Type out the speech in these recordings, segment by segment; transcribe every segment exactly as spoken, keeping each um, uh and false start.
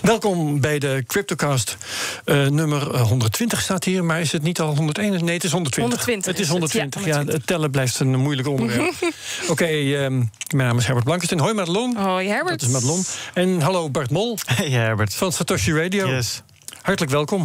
Welkom bij de CryptoCast. Uh, nummer honderdtwintig staat hier, maar is het niet al honderdéén? Nee, het is honderdtwintig. honderdtwintig het is honderdtwintig. Het, ja, ja, het tellen blijft een moeilijk onderwerp. Oké, okay, um, mijn naam is Herbert Blankenstein. Hoi Madelon. Hoi Herbert. Dat is Madelon. En hallo Bart Mol. Hey Herbert. Van Satoshi Radio. Yes. Hartelijk welkom.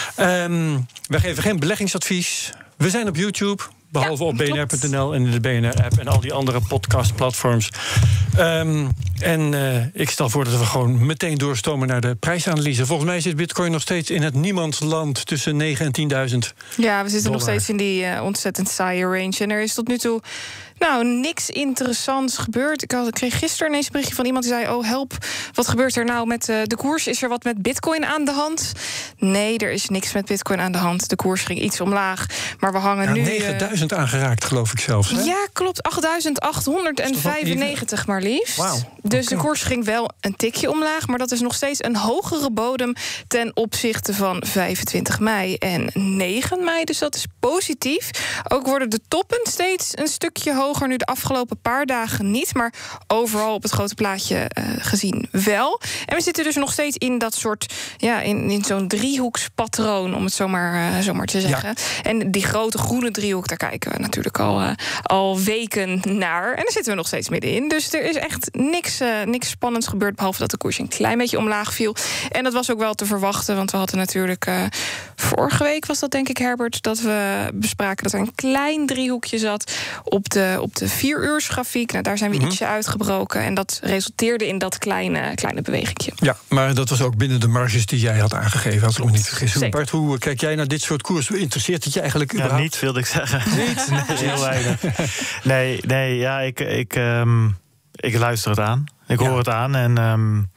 Um, wij geven geen beleggingsadvies. We zijn op YouTube. Behalve ja, op B N R punt N L en in de B N R-app en al die andere podcastplatforms. Um, en uh, ik stel voor dat we gewoon meteen doorstomen naar de prijsanalyse. Volgens mij zit Bitcoin nog steeds in het niemandsland tussen negen en tienduizend. Ja, we zitten dollar. nog steeds in die uh, ontzettend saaie range. En er is tot nu toe nou niks interessants gebeurd. Ik, had, ik kreeg gisteren ineens een berichtje van iemand die zei: oh help, wat gebeurt er nou met uh, de koers? Is er wat met Bitcoin aan de hand? Nee, er is niks met Bitcoin aan de hand. De koers ging iets omlaag, maar we hangen ja, nu negenduizend uh, aangeraakt, geloof ik zelfs. Hè? Ja, klopt. achtduizend achthonderdvijfennegentig maar liefst. Wow. Dus okay. de koers ging wel een tikje omlaag, maar dat is nog steeds een hogere bodem ten opzichte van vijfentwintig mei en negen mei. Dus dat is positief. Ook worden de toppen steeds een stukje hoger, nu de afgelopen paar dagen niet, maar overal op het grote plaatje uh, gezien wel. En we zitten dus nog steeds in dat soort, ja, in, in zo'n driehoekspatroon, om het zomaar, uh, zomaar te zeggen. Ja. En die grote groene driehoek, daar kijken we natuurlijk al, uh, al weken naar. En daar zitten we nog steeds middenin. Dus er is echt niks, uh, niks spannends gebeurd, behalve dat de koers een klein beetje omlaag viel. En dat was ook wel te verwachten, want we hadden natuurlijk uh, vorige week was dat denk ik, Herbert, dat we bespraken dat er een klein driehoekje zat op de, op de vieruursgrafiek. Nou, daar zijn we mm-hmm. ietsje uitgebroken. En dat resulteerde in dat kleine, kleine bewegingje. Ja, maar dat was ook binnen de marges die jij had aangegeven, als ik me niet vergis. Bart, hoe kijk jij naar dit soort koers? Interesseert het je eigenlijk ja, überhaupt? Niet, wilde ik zeggen. Niet? Nee, heel weinig. Nee, nee, ja, ik, ik, um, ik luister het aan. Ik hoor ja. het aan en um,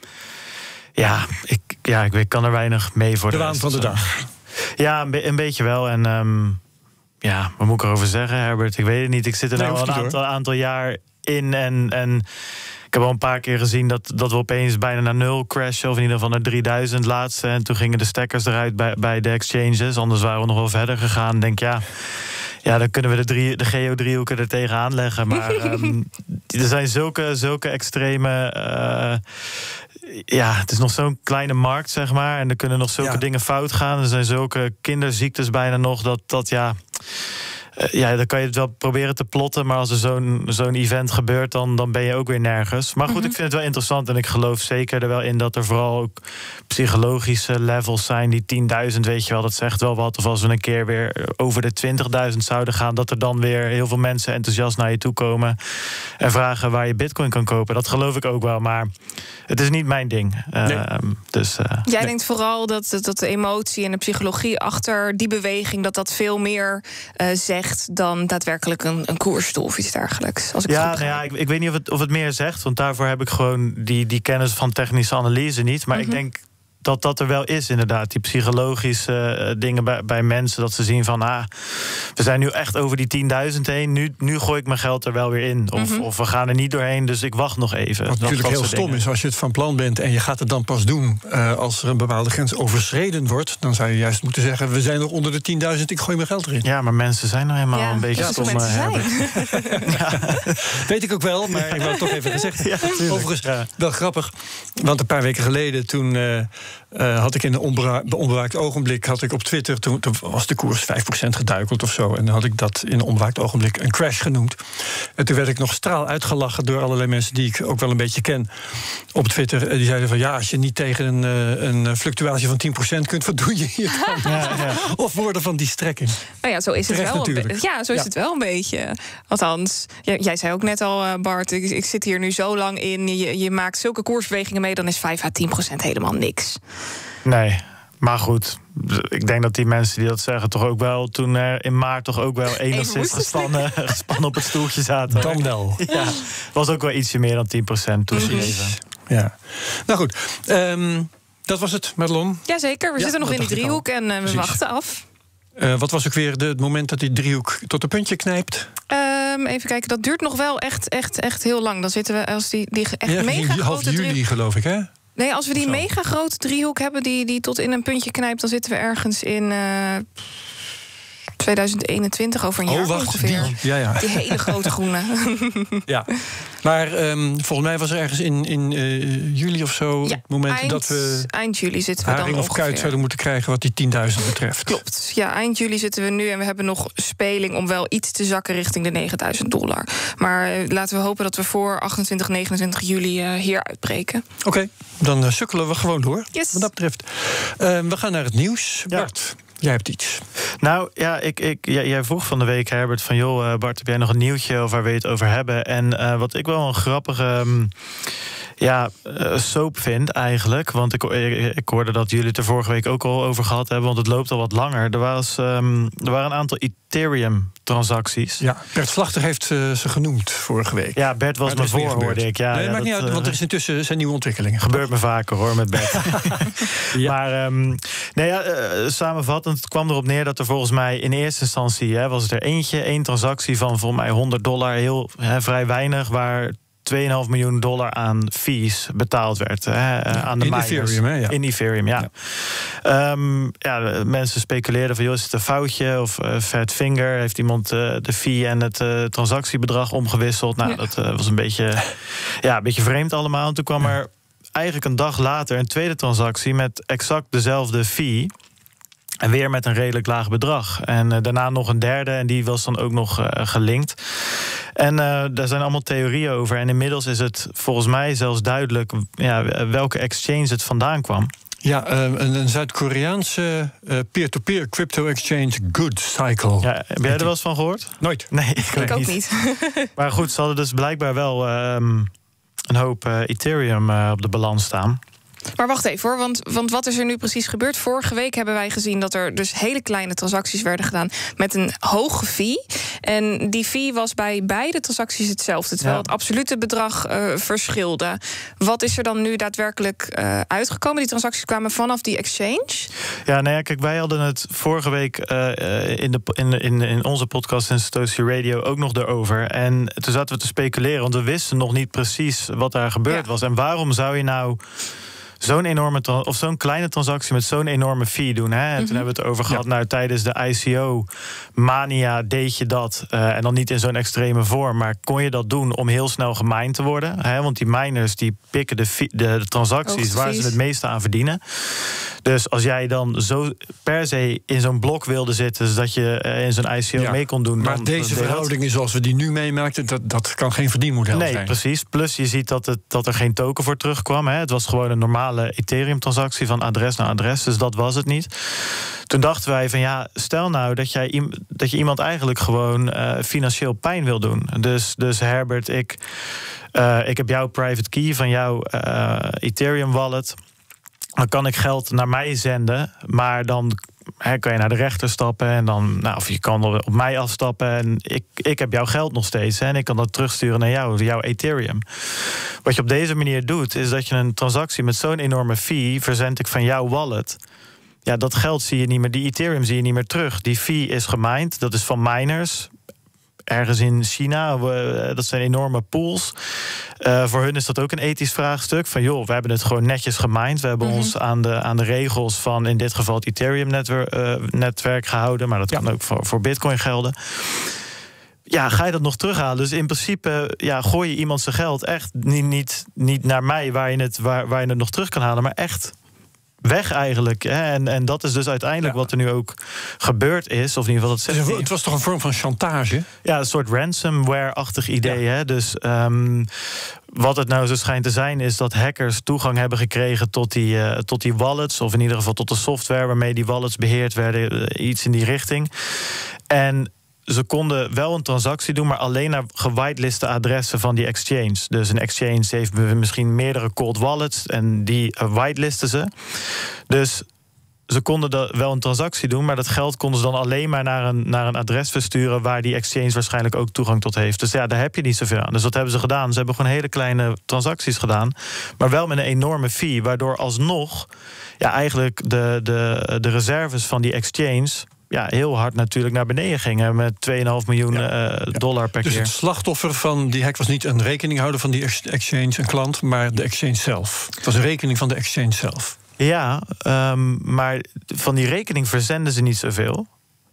ja, ik, ja, ik kan er weinig mee voor de, de waan van de dag. Ja, een, be- een beetje wel. En um, ja, wat moet ik erover zeggen, Herbert? Ik weet het niet. Ik zit er nee, nou al een aantal, aantal jaar in en... en ik heb al een paar keer gezien dat, dat we opeens bijna naar nul crashen, of in ieder geval naar drieduizend laatste. En toen gingen de stekkers eruit bij, bij de exchanges. Anders waren we nog wel verder gegaan. Denk ja, ja dan kunnen we de, drie, de geo-driehoeken er tegenaan leggen. Maar um, er zijn zulke, zulke extreme... Uh, ja, het is nog zo'n kleine markt, zeg maar. En er kunnen nog zulke ja. dingen fout gaan. Er zijn zulke kinderziektes bijna nog dat, dat ja... Uh, ja, dan kan je het wel proberen te plotten, maar als er zo'n, zo'n event gebeurt, dan, dan ben je ook weer nergens. Maar goed, mm-hmm. ik vind het wel interessant en ik geloof zeker er wel in dat er vooral ook psychologische levels zijn. Die tienduizend, weet je wel, dat zegt wel wat. Of als we een keer weer over de twintigduizend zouden gaan, dat er dan weer heel veel mensen enthousiast naar je toe komen en vragen waar je bitcoin kan kopen. Dat geloof ik ook wel, maar het is niet mijn ding. Uh, nee. dus, uh, Jij nee. denkt vooral dat, dat de emotie en de psychologie achter die beweging, dat dat veel meer uh, zegt dan daadwerkelijk een, een koersstoel of iets dergelijks. Als ik ja, nou ja ik, ik weet niet of het, of het meer zegt, want daarvoor heb ik gewoon die, die kennis van technische analyse niet. Maar mm-hmm. ik denk dat dat er wel is, inderdaad. Die psychologische uh, dingen bij, bij mensen, dat ze zien van, ah, we zijn nu echt over die tienduizend heen. Nu, nu gooi ik mijn geld er wel weer in. Of, mm-hmm. of we gaan er niet doorheen, dus ik wacht nog even. Wat natuurlijk heel stom dingen. is, als je het van plan bent en je gaat het dan pas doen uh, als er een bepaalde grens overschreden wordt, dan zou je juist moeten zeggen, we zijn nog onder de tienduizend, ik gooi mijn geld erin. Ja, maar mensen zijn nou helemaal ja, een beetje stom. Ja, ja. Weet ik ook wel, maar ik wil het toch even gezegd. Ja, overigens, ja. wel grappig, want een paar weken geleden toen uh, Uh, had ik in een onbera- onbewaakt ogenblik had ik op Twitter, toen, toen was de koers vijf procent geduikeld of zo, en dan had ik dat in een onbewaakt ogenblik een crash genoemd. En toen werd ik nog straal uitgelachen door allerlei mensen die ik ook wel een beetje ken op Twitter. Die zeiden van ja, als je niet tegen een, een fluctuatie van tien procent kunt, wat doe je hier dan? Ja, ja. Of woorden van die strekking. Nou ja, zo is het Terecht wel. Een be- ja, zo is ja. het wel een beetje. Althans, jij, jij zei ook net al, Bart, ik, ik zit hier nu zo lang in. Je, je maakt zulke koersbewegingen mee, dan is vijf à tien procent helemaal niks. Nee, maar goed, ik denk dat die mensen die dat zeggen toch ook wel toen er in maart toch ook wel enigszins gespannen, gespannen op het stoeltje zaten. Dan wel. Ja, was ook wel ietsje meer dan tien procent toegegeven. Ja, nou goed. Um, dat was het, Madelon. Jazeker, we ja, zitten nog in die driehoek en uh, we Precies. wachten af. Uh, wat was ook weer de, het moment dat die driehoek tot een puntje knijpt? Um, even kijken, dat duurt nog wel echt, echt, echt heel lang. Dan zitten we als die, die echt ja, mega grote half juli, driehoek, geloof ik, hè? Nee, als we die Zo. mega grote driehoek hebben die, die tot in een puntje knijpt, dan zitten we ergens in uh, tweeduizend eenentwintig, over een oh, jaar wacht, ongeveer. Die, ja, ja. Die hele grote groene. Ja, maar um, volgens mij was er ergens in, in uh, juli of zo... Ja, het moment eind, dat we eind juli zitten we dan haring of ongeveer. kuit zouden moeten krijgen wat die tienduizend betreft. Klopt. Ja, eind juli zitten we nu en we hebben nog speling om wel iets te zakken richting de negenduizend dollar. Maar uh, laten we hopen dat we voor achtentwintig, negenentwintig juli uh, hier uitbreken. Oké, okay, dan uh, sukkelen we gewoon door. Yes. Wat dat betreft. Uh, we gaan naar het nieuws. Ja. Bart, jij hebt iets. Nou ja, ik, ik, jij, jij vroeg van de week, Herbert, van joh, uh, Bart, heb jij nog een nieuwtje of waar we het over hebben? En uh, wat ik wel een grappige um, ja, uh, soap vind eigenlijk, want ik, ik, ik hoorde dat jullie het er vorige week ook al over gehad hebben, want het loopt al wat langer. Er, was, um, er waren een aantal Ethereum-transacties. Ja, Bert Slachter heeft uh, ze genoemd vorige week. Ja, Bert was me voor, hoorde ik. Ja, nee, ja, maakt dat, niet uit, want er is intussen zijn nieuwe ontwikkelingen. Gebeurt me vaker, hoor, met Bert. Ja. Maar um, nee, ja, uh, samenvattend, het kwam erop neer dat er volgens mij in eerste instantie hè, was het er eentje, één transactie van volgens mij honderd dollar, heel hè, vrij weinig, waar twee komma vijf miljoen dollar aan fees betaald werd. Hè, ja, aan de in miners. Ethereum, hè? Ja. In Ethereum, ja. Ja. Um, ja, mensen speculeerden van, joh, is het een foutje? Of uh, fat finger, heeft iemand uh, de fee en het uh, transactiebedrag omgewisseld? Nou, ja. dat uh, was een beetje, ja, een beetje vreemd allemaal. En toen kwam er eigenlijk een dag later een tweede transactie met exact dezelfde fee. En weer met een redelijk laag bedrag. En uh, daarna nog een derde en die was dan ook nog uh, gelinkt. En uh, daar zijn allemaal theorieën over. En inmiddels is het volgens mij zelfs duidelijk ja, welke exchange het vandaan kwam. Ja, uh, een, een Zuid-Koreaanse uh, peer-to-peer crypto-exchange Good Cycle. Ja, heb jij er wel eens van gehoord? Nooit. Nee, ik, ik ook niet. niet. Maar goed, ze hadden dus blijkbaar wel um, een hoop uh, Ethereum uh, op de balans staan. Maar wacht even hoor, want, want wat is er nu precies gebeurd? Vorige week hebben wij gezien dat er dus hele kleine transacties werden gedaan met een hoge fee. En die fee was bij beide transacties hetzelfde, terwijl ja. het absolute bedrag uh, verschilde. Wat is er dan nu daadwerkelijk uh, uitgekomen? Die transacties kwamen vanaf die exchange? Ja, nou ja, kijk, wij hadden het vorige week uh, in, de, in, in, in onze podcast in Satoshi Radio ook nog erover. En toen zaten we te speculeren, want we wisten nog niet precies wat daar gebeurd ja. was. En waarom zou je nou zo'n enorme of zo'n kleine transactie met zo'n enorme fee doen? Hè? En mm-hmm. toen hebben we het over gehad. Ja. Nou, tijdens de I C O-mania deed je dat. Uh, en dan niet in zo'n extreme vorm. Maar kon je dat doen om heel snel gemined te worden? Hè? Want die miners die pikken de, fee, de, de transacties waar ze het meeste aan verdienen. Dus als jij dan zo per se in zo'n blok wilde zitten, zodat je uh, in zo'n I C O ja. mee kon doen. Maar dan, deze dan verhoudingen zoals we die nu meemaakten, dat, dat kan geen verdienmodel nee, zijn. Nee, precies. Plus je ziet dat, het, dat er geen token voor terugkwam. Hè. Het was gewoon een normale Ethereum-transactie van adres naar adres. Dus dat was het niet. Toen dachten wij van ja, stel nou dat, jij, dat je iemand eigenlijk gewoon uh, financieel pijn wil doen. Dus, dus Herbert, ik, uh, ik heb jouw private key van jouw uh, Ethereum wallet. Dan kan ik geld naar mij zenden, maar dan He, kan je naar de rechter stappen en dan, nou, of je kan op mij afstappen en ik, ik heb jouw geld nog steeds. Hè, en ik kan dat terugsturen naar jou, jouw Ethereum. Wat je op deze manier doet, is dat je een transactie met zo'n enorme fee verzend ik van jouw wallet. Ja, dat geld zie je niet meer, die Ethereum zie je niet meer terug. Die fee is gemined, dat is van miners. Ergens in China, dat zijn enorme pools. Uh, voor hun is dat ook een ethisch vraagstuk. Van joh, we hebben het gewoon netjes gemined. We hebben mm-hmm. ons aan de, aan de regels van in dit geval het Ethereum-netwerk uh, netwerk gehouden. Maar dat ja. kan ook voor, voor Bitcoin gelden. Ja, ga je dat nog terughalen? Dus in principe ja, gooi je iemand zijn geld echt niet, niet, niet naar mij waar je, het, waar, waar je het nog terug kan halen, maar echt weg eigenlijk. Hè? En, en dat is dus uiteindelijk ja. wat er nu ook gebeurd is. Of in ieder geval dat zegt dus het was toch een vorm van chantage? Ja, een soort ransomware-achtig idee. Ja. Hè? Dus um, wat het nou zo schijnt te zijn, is dat hackers toegang hebben gekregen tot die, uh, tot die wallets. Of in ieder geval tot de software waarmee die wallets beheerd werden. Uh, iets in die richting. En ze konden wel een transactie doen, maar alleen naar gewiteliste adressen van die exchange. Dus een exchange heeft misschien meerdere cold wallets en die whitelisten ze. Dus ze konden wel een transactie doen, maar dat geld konden ze dan alleen maar naar een, naar een adres versturen waar die exchange waarschijnlijk ook toegang tot heeft. Dus ja, daar heb je niet zoveel aan. Dus wat hebben ze gedaan? Ze hebben gewoon hele kleine transacties gedaan, maar wel met een enorme fee, waardoor alsnog ja, eigenlijk de, de, de reserves van die exchange ja, heel hard natuurlijk naar beneden gingen met twee komma vijf miljoen ja. uh, dollar per dus keer. Dus het slachtoffer van die hack was niet een rekeninghouder van die exchange, een klant, maar de exchange zelf. Het was een rekening van de exchange zelf. Ja, um, maar van die rekening verzenden ze niet zoveel.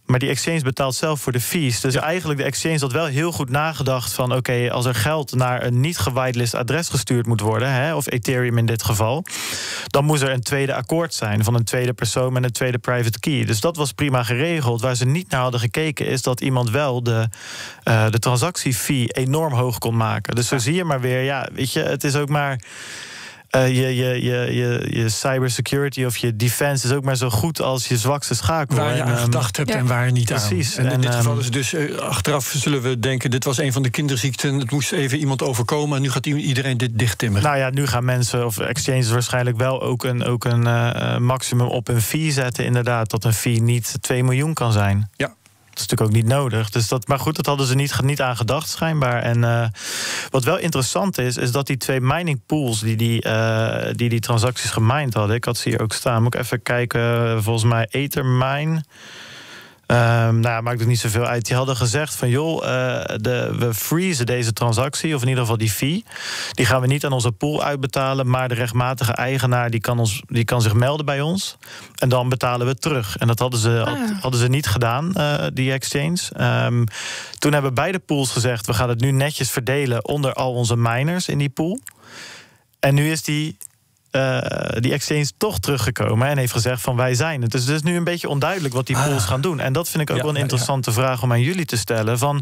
Maar die exchange betaalt zelf voor de fees. Dus ja. eigenlijk de exchange had wel heel goed nagedacht van... oké, okay, als er geld naar een niet gewitelist adres gestuurd moet worden... Hè, of Ethereum in dit geval... dan moest er een tweede akkoord zijn van een tweede persoon... met een tweede private key. Dus dat was prima geregeld. Waar ze niet naar hadden gekeken is dat iemand wel... de, uh, de transactiefee enorm hoog kon maken. Dus zo zie je maar weer, ja, weet je, het is ook maar... Uh, je, je, je, je, je cybersecurity of je defense is ook maar zo goed als je zwakste schakel. Waar je aan um, gedacht hebt ja. en waar niet aan. Precies. En in en, dit geval um, is het dus, uh, achteraf zullen we denken... dit was een van de kinderziekten, het moest even iemand overkomen... en nu gaat iedereen dit dichttimmeren. Nou ja, nu gaan mensen of exchanges waarschijnlijk wel ook een, ook een uh, maximum op een fee zetten. Inderdaad, dat een fee niet twee miljoen kan zijn. Ja. Dat is natuurlijk ook niet nodig. Dus dat, maar goed, dat hadden ze niet, niet aan gedacht schijnbaar. En uh, wat wel interessant is, is dat die twee mining pools... die die, uh, die, die transacties gemined hadden... ik had ze hier ook staan, moet ik even kijken... volgens mij Ethermine... Um, nou ja, maakt het niet zoveel uit. Die hadden gezegd van joh, uh, de, we freezen deze transactie, of in ieder geval die fee. Die gaan we niet aan onze pool uitbetalen, maar de rechtmatige eigenaar die kan, ons, die kan zich melden bij ons. En dan betalen we het terug. En dat hadden ze, ah. had, hadden ze niet gedaan, uh, die exchange. Um, toen hebben beide pools gezegd, we gaan het nu netjes verdelen onder al onze miners in die pool. En nu is die... Uh, die exchange toch teruggekomen en heeft gezegd van wij zijn het. Dus het is nu een beetje onduidelijk wat die pools ah. gaan doen. En dat vind ik ook ja, wel een interessante ja, ja. vraag om aan jullie te stellen. Van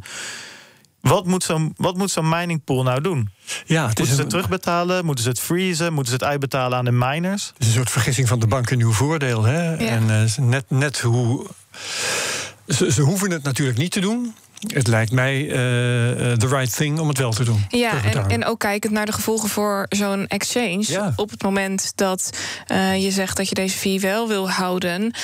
wat moet zo'n wat moet zo'n mining pool nou doen? Ja, het moeten is ze een... het terugbetalen? Moeten ze het freezen? Moeten ze het uitbetalen aan de miners? Het is een soort vergissing van de bank in uw voordeel. Hè? Ja. En uh, net, net hoe... Ze, ze hoeven het natuurlijk niet te doen. Het lijkt mij uh, the right thing om het wel te doen. Ja, en, en ook kijkend naar de gevolgen voor zo'n exchange. Ja. Op het moment dat uh, je zegt dat je deze fee wel wil houden...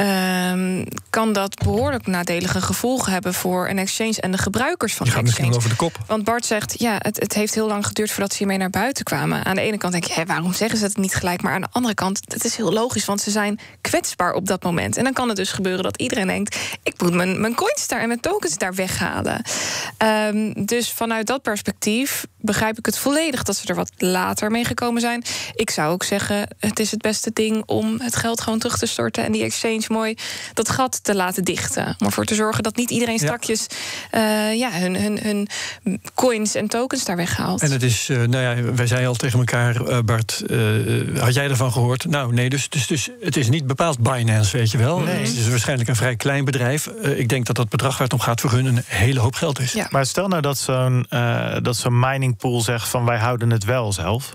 Uh, kan dat behoorlijk nadelige gevolgen hebben voor een exchange en de gebruikers van je de gaat exchange. Misschien over de kop. Want Bart zegt, ja, het, het heeft heel lang geduurd voordat ze hiermee naar buiten kwamen. Aan de ene kant denk je, hé, waarom zeggen ze het niet gelijk? Maar aan de andere kant, het is heel logisch, want ze zijn kwetsbaar op dat moment. En dan kan het dus gebeuren dat iedereen denkt, ik moet mijn, mijn coins daar en mijn tokens daar weg halen. Um, dus vanuit dat perspectief begrijp ik het volledig dat ze er wat later mee gekomen zijn. Ik zou ook zeggen, het is het beste ding om het geld gewoon terug te storten en die exchange mooi dat gat te laten dichten. Om ervoor te zorgen dat niet iedereen strakjes ja. Uh, ja, hun, hun, hun coins en tokens daar weghaalt. En het is, uh, nou ja, wij zeiden al tegen elkaar, uh, Bart, uh, had jij ervan gehoord? Nou, nee, dus, dus, dus het is niet bepaald Binance, weet je wel. Nee. Het is waarschijnlijk een vrij klein bedrijf. Uh, ik denk dat dat bedrag waar het om gaat voor hun een hele hoop geld is. Ja. Maar stel nou dat zo'n uh, dat zo'n mining pool zegt van wij houden het wel zelf.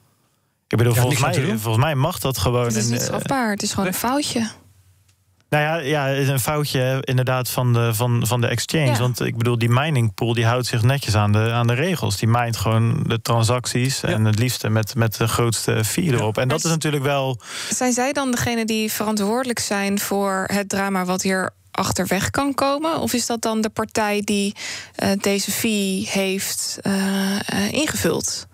Ik bedoel, ja, volgens, mij, volgens mij mag dat gewoon. Het is niet strafbaar, het is gewoon nee. een foutje. Nou ja, ja, het is een foutje inderdaad van de, van, van de exchange. Ja. Want ik bedoel, die mining pool die houdt zich netjes aan de, aan de regels. Die mijnt gewoon de transacties ja. en het liefste met, met de grootste fee erop. En dat is natuurlijk wel... Zijn zij dan degene die verantwoordelijk zijn voor het drama wat hier achterweg kan komen? Of is dat dan de partij die uh, deze fee heeft uh, uh, ingevuld?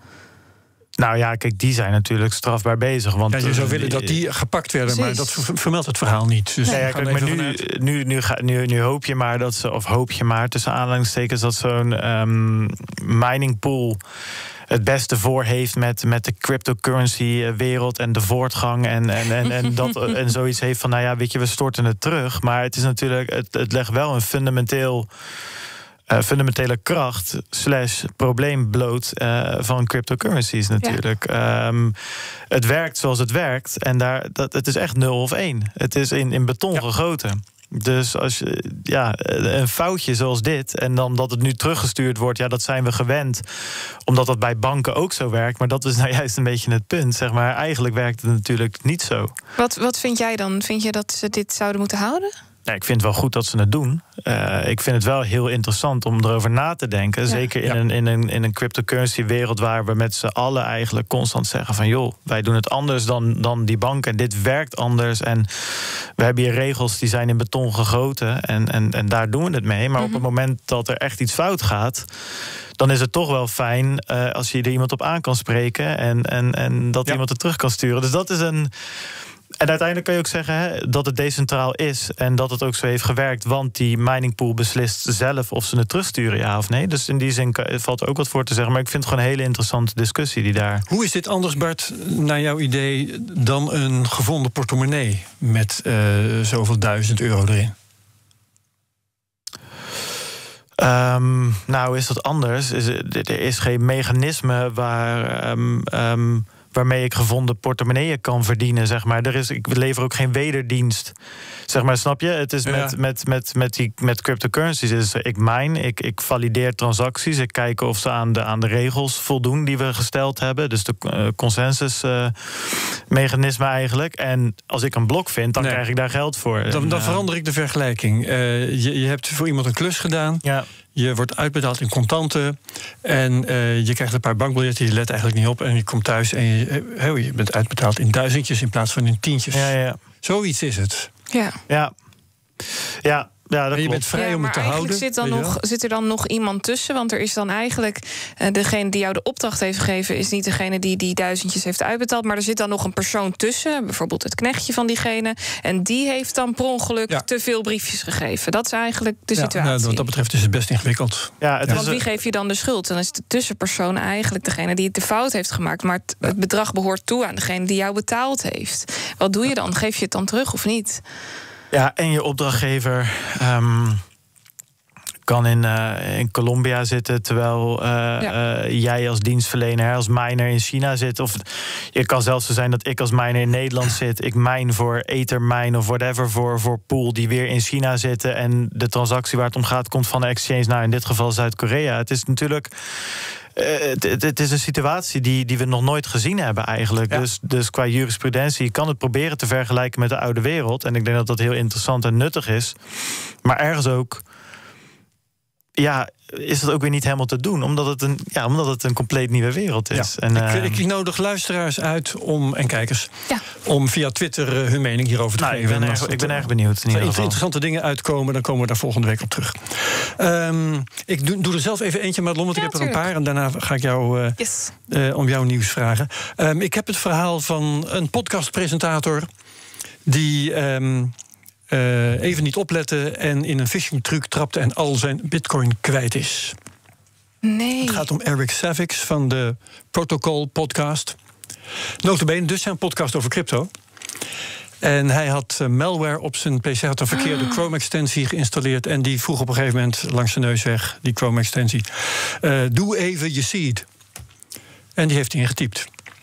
Nou ja, kijk, die zijn natuurlijk strafbaar bezig. Want ja, je zou willen dat die gepakt werden, precies. Maar dat vermeldt het verhaal niet. Dus nee, ja, kijk, maar nu, nu, nu, nu, nu hoop je maar dat ze, of hoop je maar tussen aanhalingstekens, dat zo'n um, mining pool het beste voor heeft met, met de cryptocurrency-wereld en de voortgang en, en, en, en, dat, en zoiets heeft van, nou ja, weet je, we storten het terug. Maar het is natuurlijk, het, het legt wel een fundamenteel... Uh, fundamentele kracht slash probleem bloot uh, van cryptocurrencies natuurlijk. Ja. Um, het werkt zoals het werkt en daar, dat, het is echt nul of één. Het is in, in beton ja. gegoten. Dus als je, ja, een foutje zoals dit en dan dat het nu teruggestuurd wordt, ja, dat zijn we gewend, omdat dat bij banken ook zo werkt. Maar dat is nou juist een beetje het punt, zeg maar. Eigenlijk werkt het natuurlijk niet zo. Wat, wat vind jij dan? Vind je dat ze dit zouden moeten houden? Ja, ik vind het wel goed dat ze het doen. Uh, ik vind het wel heel interessant om erover na te denken. Ja. Zeker in, ja. een, in, een, in een cryptocurrency-wereld waar we met z'n allen eigenlijk constant zeggen van joh, wij doen het anders dan, dan die banken. Dit werkt anders. En we hebben hier regels die zijn in beton gegoten. En, en, en daar doen we het mee. Maar mm-hmm. op het moment dat er echt iets fout gaat, dan is het toch wel fijn uh, als je er iemand op aan kan spreken. En, en, en dat ja. iemand het terug kan sturen. Dus dat is een... En uiteindelijk kan je ook zeggen hè, dat het decentraal is en dat het ook zo heeft gewerkt, want die mining pool beslist zelf of ze het terugsturen, ja of nee. Dus in die zin valt er ook wat voor te zeggen. Maar ik vind het gewoon een hele interessante discussie die daar... Hoe is dit anders, Bart, naar jouw idee, dan een gevonden portemonnee met uh, zoveel duizend euro erin? Um, nou, is dat anders? Is, er is geen mechanisme waar... Um, um, waarmee ik gevonden portemonneeën kan verdienen, zeg maar. Er is, ik lever ook geen wederdienst. Zeg maar, snap je? Het is ja. met, met, met, met, die, met cryptocurrencies. Is ik mine, ik, ik valideer transacties. Ik kijk of ze aan de, aan de regels voldoen die we gesteld hebben. Dus de uh, consensus uh, mechanisme eigenlijk. En als ik een blok vind, dan nee. krijg ik daar geld voor. Dan, en, dan uh, verander ik de vergelijking. Uh, je, je hebt voor iemand een klus gedaan. Ja. Je wordt uitbetaald in contanten. En uh, je krijgt een paar bankbiljetten. Je let eigenlijk niet op. En je komt thuis en je, oh, je bent uitbetaald in duizendjes in plaats van in tientjes. Ja, ja. Zoiets is het. Ja. Ja. Ja. Ja, dat en je klopt. bent vrij ja, om het te houden. Zit, dan nog, zit er dan nog iemand tussen? Want er is dan eigenlijk... Uh, degene die jou de opdracht heeft gegeven... is niet degene die die duizendjes heeft uitbetaald... maar er zit dan nog een persoon tussen. Bijvoorbeeld het knechtje van diegene. En die heeft dan per ongeluk ja. te veel briefjes gegeven. Dat is eigenlijk de ja, situatie. Nou, wat dat betreft is het best ingewikkeld. Ja, het ja. is Want wie geeft je dan de schuld? Dan is de tussenpersoon eigenlijk degene die de fout heeft gemaakt. Maar het, het bedrag behoort toe aan degene die jou betaald heeft. Wat doe je dan? Geef je het dan terug of niet? Ja, en je opdrachtgever... Um... kan in, uh, in Colombia zitten, terwijl uh, ja. uh, jij als dienstverlener, als miner in China zit. Of het kan zelfs zo zijn dat ik als miner in Nederland zit. Ik mine voor Ethermine of whatever voor, voor pool die weer in China zitten. En de transactie waar het om gaat komt van de exchange naar in dit geval Zuid-Korea. Het is natuurlijk... Uh, het, het is een situatie die, die we nog nooit gezien hebben eigenlijk. Ja. Dus, dus qua jurisprudentie je kan het proberen te vergelijken met de oude wereld. En ik denk dat dat heel interessant en nuttig is. Maar ergens ook... ja, is dat ook weer niet helemaal te doen. Omdat het een, ja, omdat het een compleet nieuwe wereld is. Ja, en, ik, uh, ik nodig luisteraars uit om, en kijkers... Ja. om via Twitter uh, hun mening hierover te nou, geven. Ik ben, erg, ik ben erg benieuwd. Als er interessante dingen uitkomen, dan komen we daar volgende week op terug. Um, ik doe, doe er zelf even eentje, Madelon, want ja, ik heb tuurlijk. er een paar. En daarna ga ik jou uh, yes. uh, om jouw nieuws vragen. Um, ik heb het verhaal van een podcastpresentator... die... Um, Uh, even niet opletten en in een phishing truc trapte en al zijn bitcoin kwijt is. Nee. Het gaat om Eric Savix van de Protocol podcast. Nota bene, dus zijn podcast over crypto. En hij had uh, malware op zijn P C, had een verkeerde ah. Chrome-extensie geïnstalleerd... en die vroeg op een gegeven moment langs zijn neus weg, die Chrome-extensie... Uh, doe even je seed. En die heeft hij ingetypt.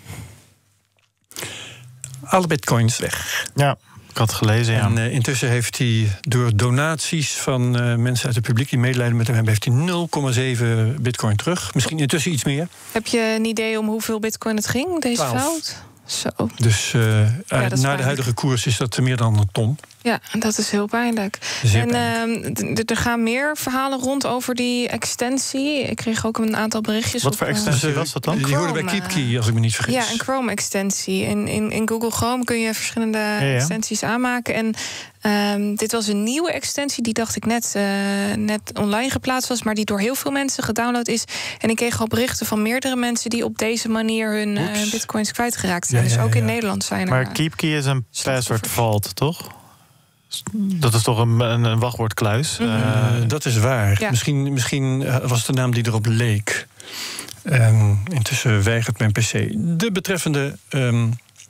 Alle bitcoins weg. Ja. Ik had het gelezen, ja. En uh, intussen heeft hij door donaties van uh, mensen uit het publiek... die medelijden met hem hebben, heeft hij nul komma zeven bitcoin terug. Misschien intussen iets meer. Heb je een idee om hoeveel bitcoin het ging, deze twaalf. fout? Zo. Dus uh, ja, uh, naar de huidige koers is dat meer dan een ton. Ja, dat is heel pijnlijk. Zeer en pijnlijk. Uh, d- er gaan meer verhalen rond over die extensie. Ik kreeg ook een aantal berichtjes. Wat op, voor extensie uh, was dat dan? Die hoorde bij KeepKey, als ik me niet vergis. Ja, een Chrome-extensie. In, in, in Google Chrome kun je verschillende ja, ja. extensies aanmaken. En um, dit was een nieuwe extensie die, dacht ik, net, uh, net online geplaatst was... maar die door heel veel mensen gedownload is. En ik kreeg al berichten van meerdere mensen... die op deze manier hun uh, bitcoins kwijtgeraakt zijn. Ja, ja, ja, ja. Dus ook in Nederland zijn er... Maar KeepKey is een password vault, toch? Dat is toch een, een, een wachtwoordkluis? Mm-hmm. Uh, dat is waar. Ja. Misschien, misschien was de naam die erop leek. Um, intussen weigert mijn P C de betreffende um,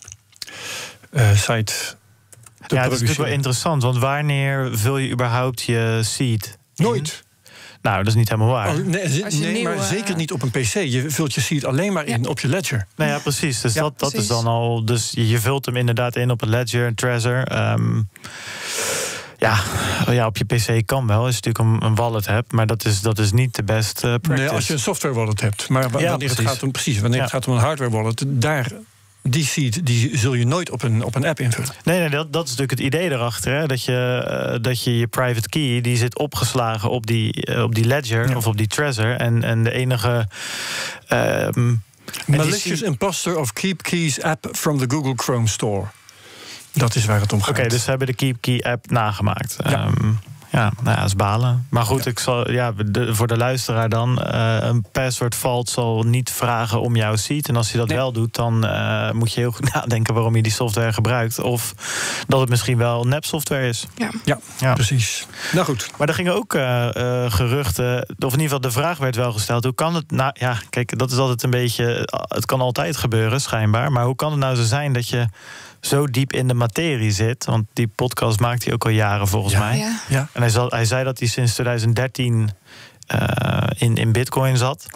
uh, site te ja, het is natuurlijk wel interessant. Want wanneer vul je überhaupt je seed? Nooit. Nou, dat is niet helemaal waar. Oh, nee, z- nee nieuw, maar uh, zeker niet op een P C. Je vult je seed alleen maar in ja. op je ledger. Nou ja, precies. Dus ja, dat, dat precies. is dan al... Dus je vult hem inderdaad in op een ledger, een Trezor. Um, ja, ja, op je P C kan wel, als je natuurlijk een, een wallet hebt. Maar dat is, dat is niet de best uh, practice. Nee, als je een software wallet hebt. Maar w- ja, wanneer, het gaat om, precies, wanneer ja. het gaat om een hardware wallet... daar... Die seed die zul je nooit op een, op een app invullen. Nee, nee dat, dat is natuurlijk het idee erachter. Hè? Dat, je, uh, dat je je private key, die zit opgeslagen op die, uh, op die ledger ja. of op die Trezor. En, en de enige... Um, Malicious imposter of KeepKey's app from the Google Chrome Store. Dat is waar het om gaat. Oké, okay, dus ze hebben de KeepKey app nagemaakt. Ja. Um, Ja, nou ja, dat is balen. Maar goed, ja. ik zal, ja, de, voor de luisteraar dan... Uh, een password vault zal niet vragen om jouw seed. En als hij dat nee. wel doet, dan uh, moet je heel goed nadenken... waarom je die software gebruikt. Of dat het misschien wel nep-software is. Ja. Ja, ja, precies. Nou goed. Maar er gingen ook uh, uh, geruchten... of in ieder geval de vraag werd wel gesteld... hoe kan het nou... Ja, kijk, dat is altijd een beetje... het kan altijd gebeuren, schijnbaar. Maar hoe kan het nou zo zijn dat je... zo diep in de materie zit. Want die podcast maakt hij ook al jaren volgens ja, mij. Ja. Ja. En hij, zal, hij zei dat hij sinds twintig dertien uh, in, in Bitcoin zat.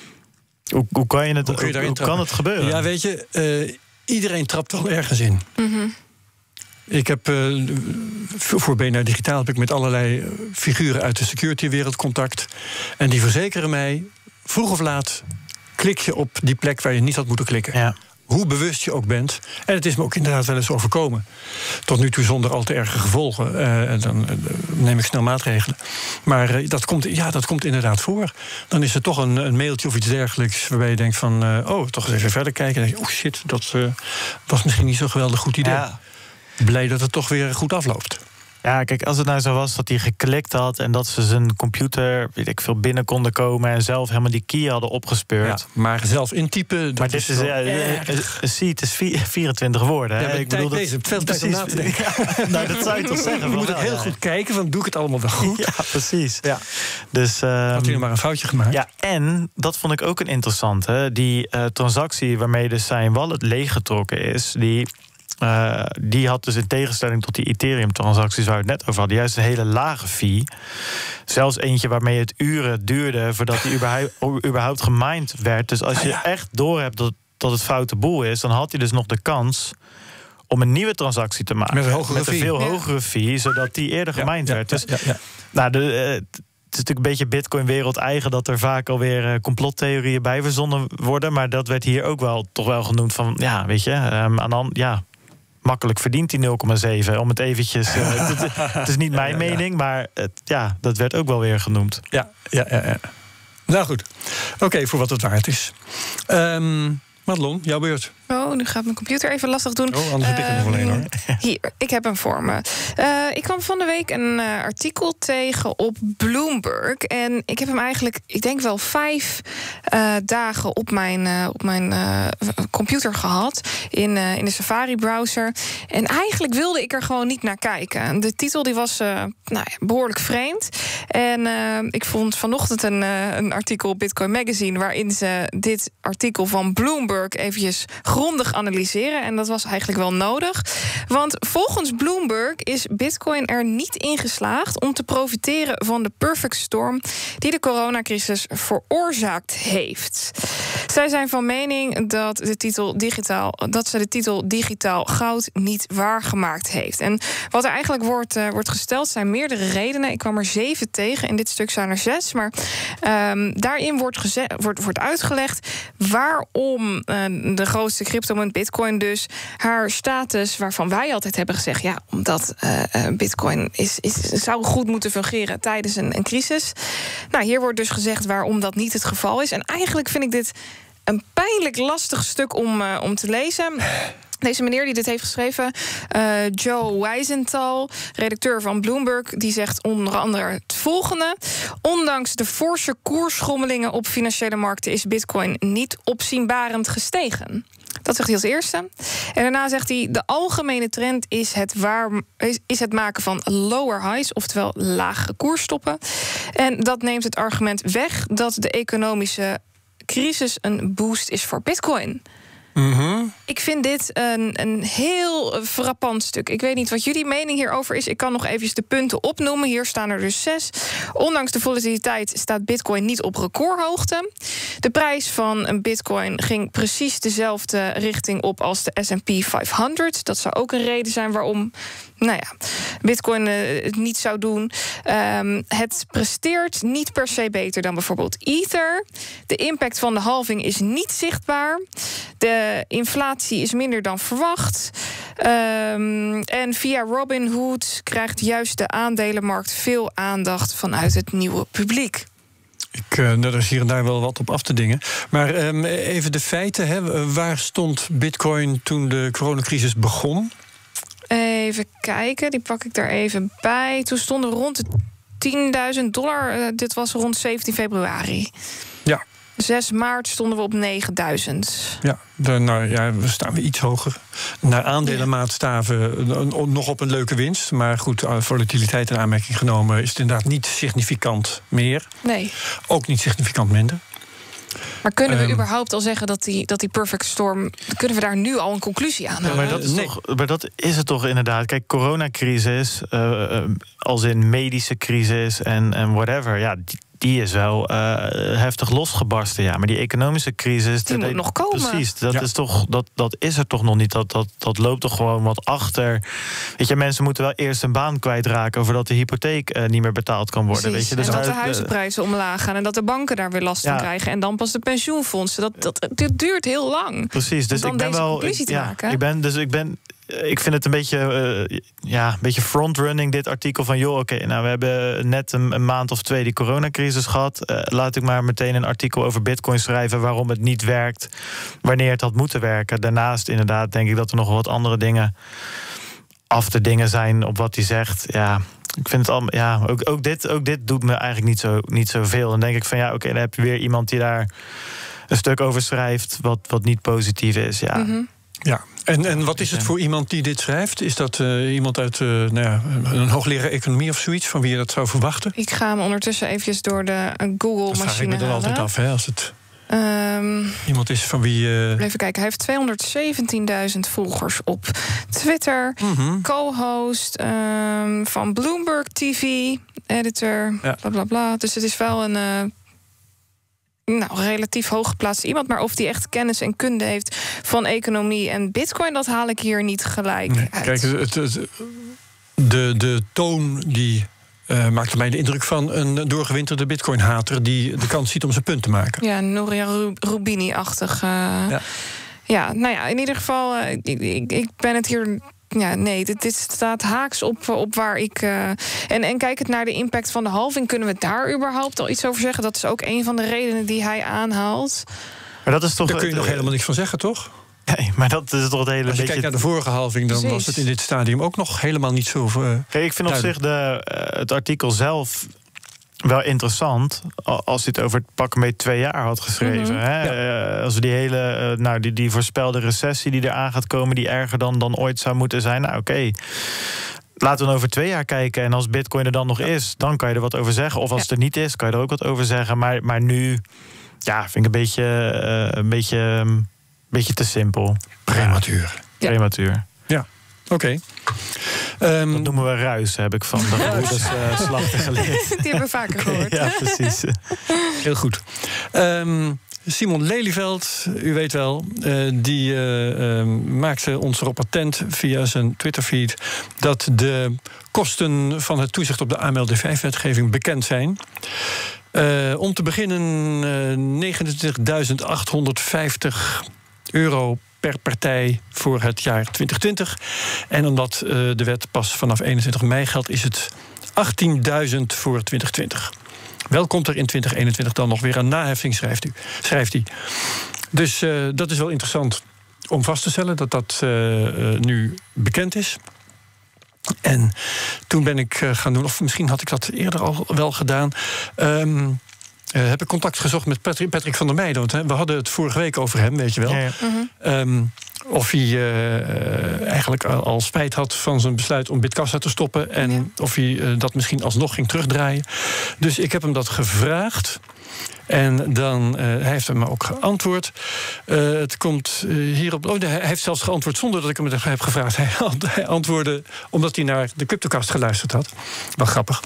Hoe, hoe kan je het? Hoe, hoe, hoe kan het gebeuren? Ja, weet je, uh, iedereen trapt wel ergens in. Mm-hmm. Ik heb uh, voor B N R Digitaal heb ik met allerlei figuren uit de security-wereld contact. En die verzekeren mij, vroeg of laat klik je op die plek waar je niet had moeten klikken. Ja. Hoe bewust je ook bent. En het is me ook inderdaad wel eens overkomen. Tot nu toe zonder al te erge gevolgen. Uh, en dan uh, neem ik snel maatregelen. Maar uh, dat, komt, ja, dat komt inderdaad voor. Dan is er toch een, een mailtje of iets dergelijks waarbij je denkt van, Uh, oh, toch eens even verder kijken. En dan denk je, oh shit, dat uh, was misschien niet zo'n geweldig goed idee. Ja. Blij dat het toch weer goed afloopt. Ja, kijk, als het nou zo was dat hij geklikt had en dat ze zijn computer, weet ik veel, binnen konden komen en zelf helemaal die key hadden opgespeurd. Ja, maar zelf intypen. Dat maar dit is, is ja, een sheet is vierentwintig woorden. Ja, hè? ik bedoel, dat is veel tijd om na te denken. Ja, nou, dat zou je toch zeggen. Je moet ook wel, heel ja. goed kijken, van doe ik het allemaal wel goed? Ja, precies. Ja. Dus, um, had hij nog maar een foutje gemaakt? Ja, en dat vond ik ook een interessante. Die uh, transactie waarmee dus zijn wallet leeggetrokken is, die Uh, die had dus in tegenstelling tot die Ethereum-transacties waar we het net over hadden, juist een hele lage fee. Zelfs eentje waarmee het uren duurde voordat die überhaupt, überhaupt gemined werd. Dus als je ja, ja. echt doorhebt dat, dat het foute boel is, dan had hij dus nog de kans om een nieuwe transactie te maken. Met een, hogere met een fee. veel ja. hogere fee, zodat die eerder ja, gemined ja, werd. Dus, ja, ja, ja. nou, de, uh, het is natuurlijk een beetje Bitcoin-wereld eigen dat er vaak alweer uh, complottheorieën bij verzonnen worden. Maar dat werd hier ook wel toch wel genoemd van, ja, weet je, um, aan de hand, ja. makkelijk verdient die nul komma zeven. Om het eventjes. Uh, het, het is niet mijn ja, ja, ja. mening, maar het, ja, dat werd ook wel weer genoemd. Ja, ja, ja. ja. Nou goed. Oké, okay, voor wat het waard is. Um, Madelon, jouw beurt. Oh, nu gaat mijn computer even lastig doen. Oh, anders heb ik het nog alleen hoor. Hier, ik heb hem voor me. Uh, ik kwam van de week een uh, artikel tegen op Bloomberg. En ik heb hem eigenlijk, ik denk wel vijf uh, dagen op mijn, uh, op mijn uh, computer gehad. In, uh, in de Safari-browser. En eigenlijk wilde ik er gewoon niet naar kijken. De titel die was uh, nou ja, behoorlijk vreemd. En uh, ik vond vanochtend een, uh, een artikel op Bitcoin Magazine waarin ze dit artikel van Bloomberg eventjes grondig analyseren. En dat was eigenlijk wel nodig. Want volgens Bloomberg is Bitcoin er niet in geslaagd om te profiteren van de perfect storm die de coronacrisis veroorzaakt heeft. Zij zijn van mening dat, de titel digitaal, dat ze de titel digitaal goud niet waargemaakt heeft. En wat er eigenlijk wordt, uh, wordt gesteld zijn meerdere redenen. Ik kwam er zeven tegen. In dit stuk zijn er zes. Maar um, daarin wordt, geze- wordt, wordt uitgelegd waarom uh, de grootste cryptomunt Bitcoin dus haar status, waarvan wij altijd hebben gezegd, ja, omdat uh, uh, Bitcoin is, is, zou goed moeten fungeren tijdens een, een crisis. Nou, hier wordt dus gezegd waarom dat niet het geval is. En eigenlijk vind ik dit een pijnlijk lastig stuk om, uh, om te lezen. Deze meneer die dit heeft geschreven, uh, Joe Weisenthal, redacteur van Bloomberg, die zegt onder andere het volgende: ondanks de forse koersschommelingen op financiële markten is Bitcoin niet opzienbarend gestegen. Dat zegt hij als eerste. En daarna zegt hij: de algemene trend is het, waar, is, is het maken van lower highs, oftewel lage koersstoppen. En dat neemt het argument weg dat de economische crisis een boost is voor Bitcoin. Mm-hmm. Ik vind dit een, een heel frappant stuk. Ik weet niet wat jullie mening hierover is. Ik kan nog even de punten opnoemen. Hier staan er dus zes. Ondanks de volatiliteit staat Bitcoin niet op recordhoogte. De prijs van een Bitcoin ging precies dezelfde richting op als de S en P vijfhonderd. Dat zou ook een reden zijn waarom, nou ja, Bitcoin uh, het niet zou doen. Um, het presteert niet per se beter dan bijvoorbeeld Ether. De impact van de halving is niet zichtbaar. De inflatie is minder dan verwacht. Um, en via Robinhood krijgt juist de aandelenmarkt veel aandacht vanuit het nieuwe publiek. Ik, uh, nou, er is hier en daar wel wat op af te dingen. Maar um, even de feiten. Hè. Waar stond Bitcoin toen de coronacrisis begon? Even kijken, die pak ik daar even bij. Toen stonden we rond de tienduizend dollar. Uh, dit was rond zeventien februari. Ja. zes maart stonden we op negenduizend. Ja, de, nou ja, we staan weer iets hoger. Naar aandelenmaatstaven ja. nog op een leuke winst. Maar goed, volatiliteit in aanmerking genomen is het inderdaad niet significant meer. Nee. Ook niet significant minder. Maar kunnen we um, überhaupt al zeggen dat die, dat die perfect storm, kunnen we daar nu al een conclusie aan hebben? Ja, maar, dat is nee. toch, maar dat is het toch inderdaad. Kijk, coronacrisis, uh, uh, als in medische crisis en, en whatever, ja, die, die is wel uh, heftig losgebarsten. Ja, maar die economische crisis... Die dat, moet nog komen. Precies, dat, ja. is toch, dat, dat is er toch nog niet. Dat, dat, dat loopt toch gewoon wat achter. Weet je, mensen moeten wel eerst een baan kwijtraken... voordat de hypotheek uh, niet meer betaald kan worden. Weet je? Dus en dat daar, de huizenprijzen omlaag gaan... en dat de banken daar weer last ja. van krijgen. En dan pas de pensioenfondsen. Dat, dat, dit duurt heel lang. Precies, dus ik ben wel... Ik, ja, ik ben, dus ik ben... Ik vind het een beetje, uh, ja, een beetje frontrunning, dit artikel van... joh, oké, okay, nou, we hebben net een, een maand of twee die coronacrisis gehad. Uh, laat ik maar meteen een artikel over bitcoin schrijven... waarom het niet werkt, wanneer het had moeten werken. Daarnaast inderdaad denk ik dat er nog wat andere dingen... af te dingen zijn op wat hij zegt. Ja, ik vind het al, ja, ook, ook, dit, ook dit doet me eigenlijk niet zo, niet zoveel. Dan denk ik van, ja, oké, okay, dan heb je weer iemand die daar... een stuk over schrijft wat, wat niet positief is, ja... Mm-hmm. Ja, en, en wat is het voor iemand die dit schrijft? Is dat uh, iemand uit uh, nou ja, een hoogleraar economie of zoiets... van wie je dat zou verwachten? Ik ga hem ondertussen eventjes door de Google-machine Dat vraag ik me dan halen. altijd af, hè, als het um, iemand is van wie... Uh... Even kijken, hij heeft tweehonderdzeventienduizend volgers op Twitter. Mm-hmm. Co-host um, van Bloomberg T V, editor, ja. bla bla bla. Dus het is wel een... Uh, Nou, relatief hooggeplaatst iemand. Maar of die echt kennis en kunde heeft van economie en bitcoin... dat haal ik hier niet gelijk nee, uit. Kijk, het, het, de, de toon die uh, maakte mij de indruk van... een doorgewinterde bitcoin-hater die de kans ziet om zijn punt te maken. Ja, Noria Rubini-achtig. Uh, ja. ja, nou ja, in ieder geval... Uh, ik, ik, ik ben het hier... Ja, nee, dit, dit staat haaks op, op waar ik... Uh, en, en kijkend naar de impact van de halving... kunnen we daar überhaupt al iets over zeggen? Dat is ook een van de redenen die hij aanhaalt. Maar dat is toch... Daar kun je nog helemaal niks van zeggen, toch? Nee, maar dat is toch het hele Als je beetje... kijkt naar de vorige halving, dan Precies. was het in dit stadium ook nog helemaal niet zo... Uh, Kijk, ik vind op zich de, uh, het artikel zelf... wel interessant als hij het over het pak mee twee jaar had geschreven. Mm-hmm. Hè? Ja. Uh, als we die hele, uh, nou, die, die voorspelde recessie die eraan gaat komen... die erger dan, dan ooit zou moeten zijn, nou oké. Okay. Laten we dan over twee jaar kijken. En als bitcoin er dan nog ja. is, dan kan je er wat over zeggen. Of als ja. het er niet is, kan je er ook wat over zeggen. Maar, maar nu, ja, vind ik een beetje, uh, een beetje, een beetje te simpel. Prematuur. Ja. Prematuur. Ja, oké. Okay. Um, dat noemen we ruis, heb ik van de gebroeders uh, Slachter geleerd. Die hebben we vaker gehoord. Ja, precies. Heel goed. Um, Simon Lelyveld, u weet wel, uh, die uh, uh, maakte ons erop attent via zijn Twitterfeed... dat de kosten van het toezicht op de A M L D vijf wetgeving bekend zijn. Uh, om te beginnen uh, negenentwintigduizend achthonderdvijftig euro per partij voor het jaar twintig twintig. En omdat uh, de wet pas vanaf eenentwintig mei geldt... is het achttienduizend voor twintig twintig. Wel komt er in twintig eenentwintig dan nog weer een naheffing, schrijft, u, schrijft hij. Dus uh, dat is wel interessant om vast te stellen... dat dat uh, uh, nu bekend is. En toen ben ik uh, gaan doen... of misschien had ik dat eerder al wel gedaan... Um, Uh, heb ik contact gezocht met Patrick, Patrick van der Meijden. Want hè, we hadden het vorige week over hem, weet je wel. Ja, ja. Uh-huh. Um, of hij uh, eigenlijk al, al spijt had van zijn besluit om Bitkassa te stoppen... en ja. of hij uh, dat misschien alsnog ging terugdraaien. Dus ik heb hem dat gevraagd. En dan, uh, hij heeft hem ook geantwoord. Uh, het komt uh, hierop... Oh, hij heeft zelfs geantwoord zonder dat ik hem het heb gevraagd. Hij, hij antwoordde omdat hij naar de Cryptocast geluisterd had. Wel grappig.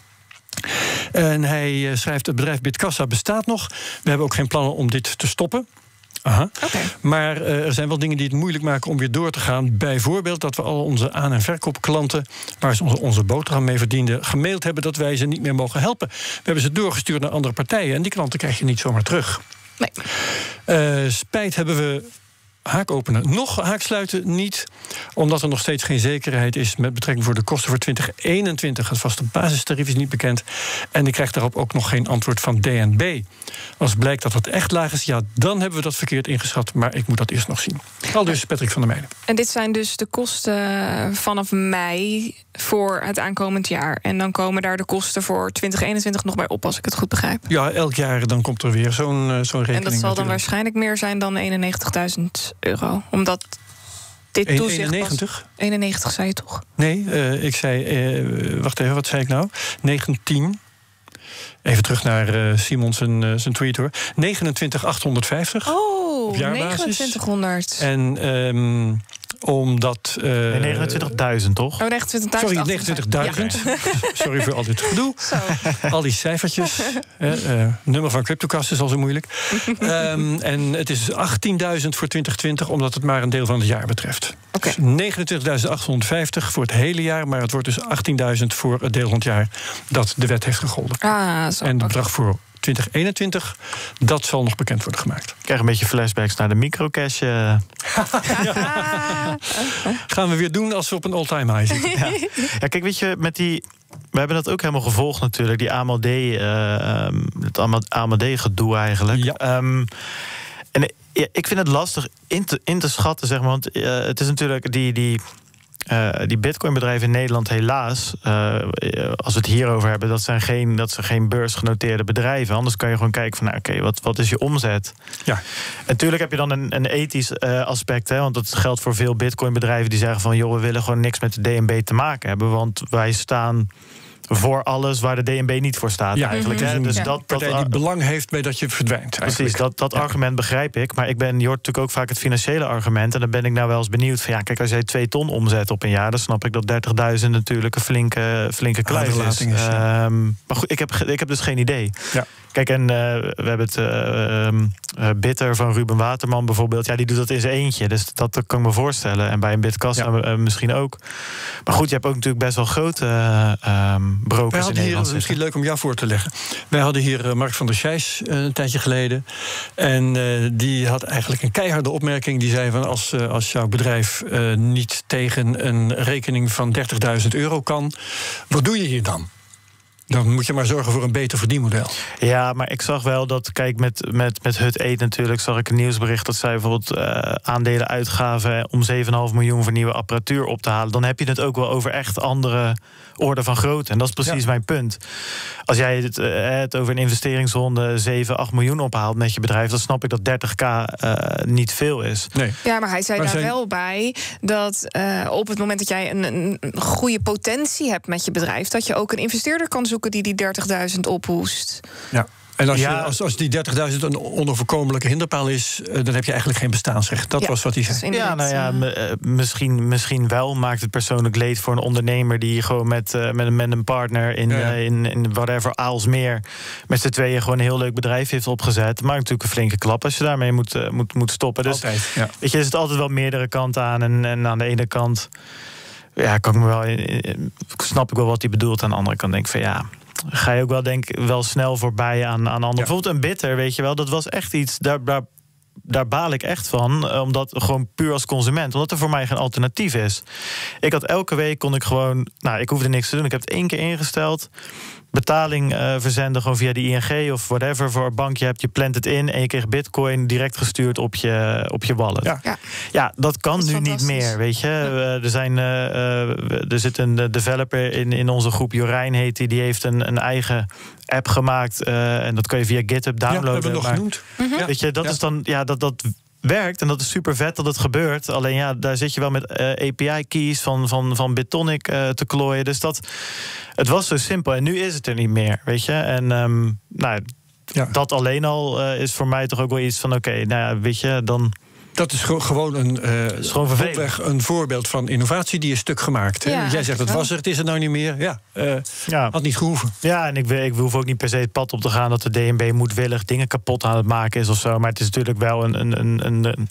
En hij schrijft: het bedrijf Bitkassa bestaat nog. We hebben ook geen plannen om dit te stoppen. Aha. Okay. Maar uh, er zijn wel dingen die het moeilijk maken om weer door te gaan. Bijvoorbeeld dat we al onze aan- en verkoopklanten... waar ze onze, onze boterham mee verdienden... gemaild hebben dat wij ze niet meer mogen helpen. We hebben ze doorgestuurd naar andere partijen... en die klanten krijg je niet zomaar terug. Nee. Uh, spijt hebben we... Haak openen. Nog haaksluiten niet, omdat er nog steeds geen zekerheid is met betrekking voor de kosten voor twintig eenentwintig. Het vaste basistarief is niet bekend. En ik krijg daarop ook nog geen antwoord van D N B. Als blijkt dat het echt laag is, ja, dan hebben we dat verkeerd ingeschat. Maar ik moet dat eerst nog zien. Al dus Patrick van der Meijden. En dit zijn dus de kosten vanaf mei voor het aankomend jaar. En dan komen daar de kosten voor twintig eenentwintig nog bij op, als ik het goed begrijp. Ja, elk jaar dan komt er weer zo'n, uh, zo'n rekening. En dat zal dan natuurlijk. waarschijnlijk meer zijn dan eenennegentigduizend euro. Omdat dit toezicht... eenennegentig? Was... eenennegentig zei je toch? Nee, uh, ik zei... Uh, wacht even, wat zei ik nou? negentien. Even terug naar uh, Simon zijn, uh, zijn tweet hoor. negenentwintig achthonderdvijftig. Oh, negenentwintighonderd. En um, omdat... Uh, nee, negenentwintigduizend, toch? Oh, negenentwintigduizend. Sorry, negenentwintigduizend. Ja. Sorry voor al dit gedoe. Zo. Al die cijfertjes. uh, uh, nummer van Cryptocast is al zo moeilijk. um, en het is achttienduizend voor twintig twintig, omdat het maar een deel van het jaar betreft. Okay. Dus negenentwintigduizend achthonderdvijftig voor het hele jaar, maar het wordt dus achttienduizend voor het deel van het jaar dat de wet heeft gegolden. Ah, zo. En het bedrag voor twintig eenentwintig, dat zal nog bekend worden gemaakt. Ik krijg een beetje flashbacks naar de microcash. Uh. Ja. Gaan we weer doen als we op een all-time high zitten. Ja. Ja, kijk, weet je, met die... We hebben dat ook helemaal gevolgd natuurlijk, die A M L D, uh, het A M L D-gedoe eigenlijk. Ja. Um, en ja, ik vind het lastig in te, in te schatten, zeg maar, want uh, het is natuurlijk die... die Uh, die bitcoinbedrijven in Nederland helaas, uh, als we het hierover hebben, dat zijn geen, dat zijn geen beursgenoteerde bedrijven. Anders kan je gewoon kijken van, nou, oké, okay, wat, wat is je omzet? Ja. En natuurlijk heb je dan een, een ethisch uh, aspect, hè, want dat geldt voor veel bitcoinbedrijven die zeggen van, joh, we willen gewoon niks met de D N B te maken hebben, want wij staan voor alles waar de D N B niet voor staat, ja, eigenlijk. Hè? Dus ja. dat, dat partij die belang heeft bij dat je verdwijnt. Precies, dat, dat ja. argument begrijp ik. Maar ik ben, je hoort natuurlijk ook vaak het financiële argument. En dan ben ik nou wel eens benieuwd van, ja, kijk, als jij twee ton omzet op een jaar, dan snap ik dat dertigduizend natuurlijk een flinke, flinke kluis is. is ja. um, maar goed, ik heb, ik heb dus geen idee. Ja. Kijk, en uh, we hebben het uh, uh, Bitter van Ruben Waterman bijvoorbeeld. Ja, die doet dat in zijn eentje. Dus dat, dat kan ik me voorstellen. En bij een Bitkassa ja. uh, misschien ook. Maar goed, je hebt ook natuurlijk best wel grote uh, um, brokers Wij hadden in hier, Nederland. misschien leuk om jou voor te leggen. Wij hadden hier uh, Mark van der Scheijs uh, een tijdje geleden. En uh, die had eigenlijk een keiharde opmerking. Die zei van, als, uh, als jouw bedrijf uh, niet tegen een rekening van dertigduizend euro kan, wat doe je hier dan? Dan moet je maar zorgen voor een beter verdienmodel. Ja, maar ik zag wel dat, kijk, met, met, met Hut Eat natuurlijk, zag ik een nieuwsbericht dat zij bijvoorbeeld uh, aandelen uitgaven om zeven komma vijf miljoen voor nieuwe apparatuur op te halen. Dan heb je het ook wel over echt andere orde van grootte. En dat is precies ja. mijn punt. Als jij het, uh, het over een investeringsronde zeven, acht miljoen ophaalt met je bedrijf, dan snap ik dat dertig k uh, niet veel is. Nee. Ja, maar hij zei maar daar zijn... wel bij dat uh, op het moment dat jij een, een goede potentie hebt met je bedrijf, dat je ook een investeerder kan zoeken die die dertigduizend ophoest. Ja. En als, ja. je, als, als die dertigduizend een onoverkomelijke hinderpaal is, dan heb je eigenlijk geen bestaansrecht. Dat ja, was wat hij zei. Ja, nou ja, m- misschien, misschien wel maakt het persoonlijk leed voor een ondernemer die gewoon met, uh, met, met een partner in, ja, ja. Uh, in, in whatever Aalsmeer met z'n tweeën gewoon een heel leuk bedrijf heeft opgezet. Het maakt natuurlijk een flinke klap als je daarmee moet, uh, moet, moet stoppen. Dus altijd, ja. Weet je, er zit altijd wel meerdere kanten aan. En, en aan de ene kant, ja, kan ik me wel, snap ik wel wat hij bedoelt. Aan de andere kant denk ik van ja, ga je ook wel, denk wel snel voorbij aan, aan anderen. Ja. Bijvoorbeeld een Bitter, weet je wel, dat was echt iets, daar, daar, daar baal ik echt van. Omdat gewoon puur als consument, omdat er voor mij geen alternatief is. Ik had elke week, kon ik gewoon, nou, ik hoefde niks te doen. Ik heb het één keer ingesteld. Betaling uh, verzenden gewoon via de I N G of whatever voor een bank. Je hebt, je plant het in en je kreeg bitcoin direct gestuurd op je, op je wallet. Ja, ja. ja dat kan dat nu niet meer, weet je. Ja. Uh, er, zijn, uh, uh, er zit een developer in, in onze groep, Jorijn heet die, die heeft een, een eigen app gemaakt. Uh, en dat kan je via GitHub downloaden. Ja, hebben we nog maar, genoemd. Mm-hmm. Weet je, dat ja. is dan, ja, dat... dat werkt en dat is super vet dat het gebeurt. Alleen ja, daar zit je wel met uh, A P I-keys van, van, van Bitonic uh, te klooien. Dus dat, het was zo simpel en nu is het er niet meer, weet je. En um, nou, ja. dat alleen al uh, is voor mij toch ook wel iets van oké, okay, nou ja, weet je, dan... Dat is gewoon een, uh, is gewoon opweg, een voorbeeld van innovatie die is stuk gemaakt. Ja, jij zegt het was er, het is er nou niet meer. Ja, uh, ja. Had niet gehoeven. Ja, en ik, ik hoef ook niet per se het pad op te gaan dat de D N B moedwillig dingen kapot aan het maken is of zo. Maar het is natuurlijk wel een, een, een, een,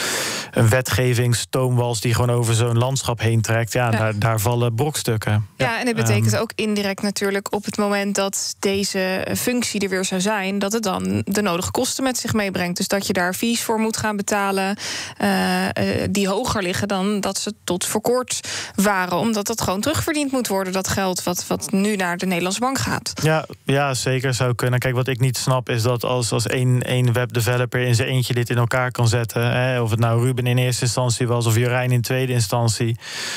een wetgevingsstoomwals die gewoon over zo'n landschap heen trekt. Ja, ja. Daar, daar vallen brokstukken. Ja, en dat betekent um, ook indirect natuurlijk op het moment dat deze functie er weer zou zijn, dat het dan de nodige kosten met zich meebrengt. Dus dat je daar fees voor moet gaan betalen. Uh, uh, die hoger liggen dan dat ze tot voor kort waren. Omdat dat gewoon terugverdiend moet worden, dat geld wat, wat nu naar de Nederlandse bank gaat. Ja, ja, zeker zou kunnen. Kijk, wat ik niet snap is dat als, als één, één webdeveloper in zijn eentje dit in elkaar kan zetten, hè, of het nou Ruben in eerste instantie was of Jorijn in tweede instantie,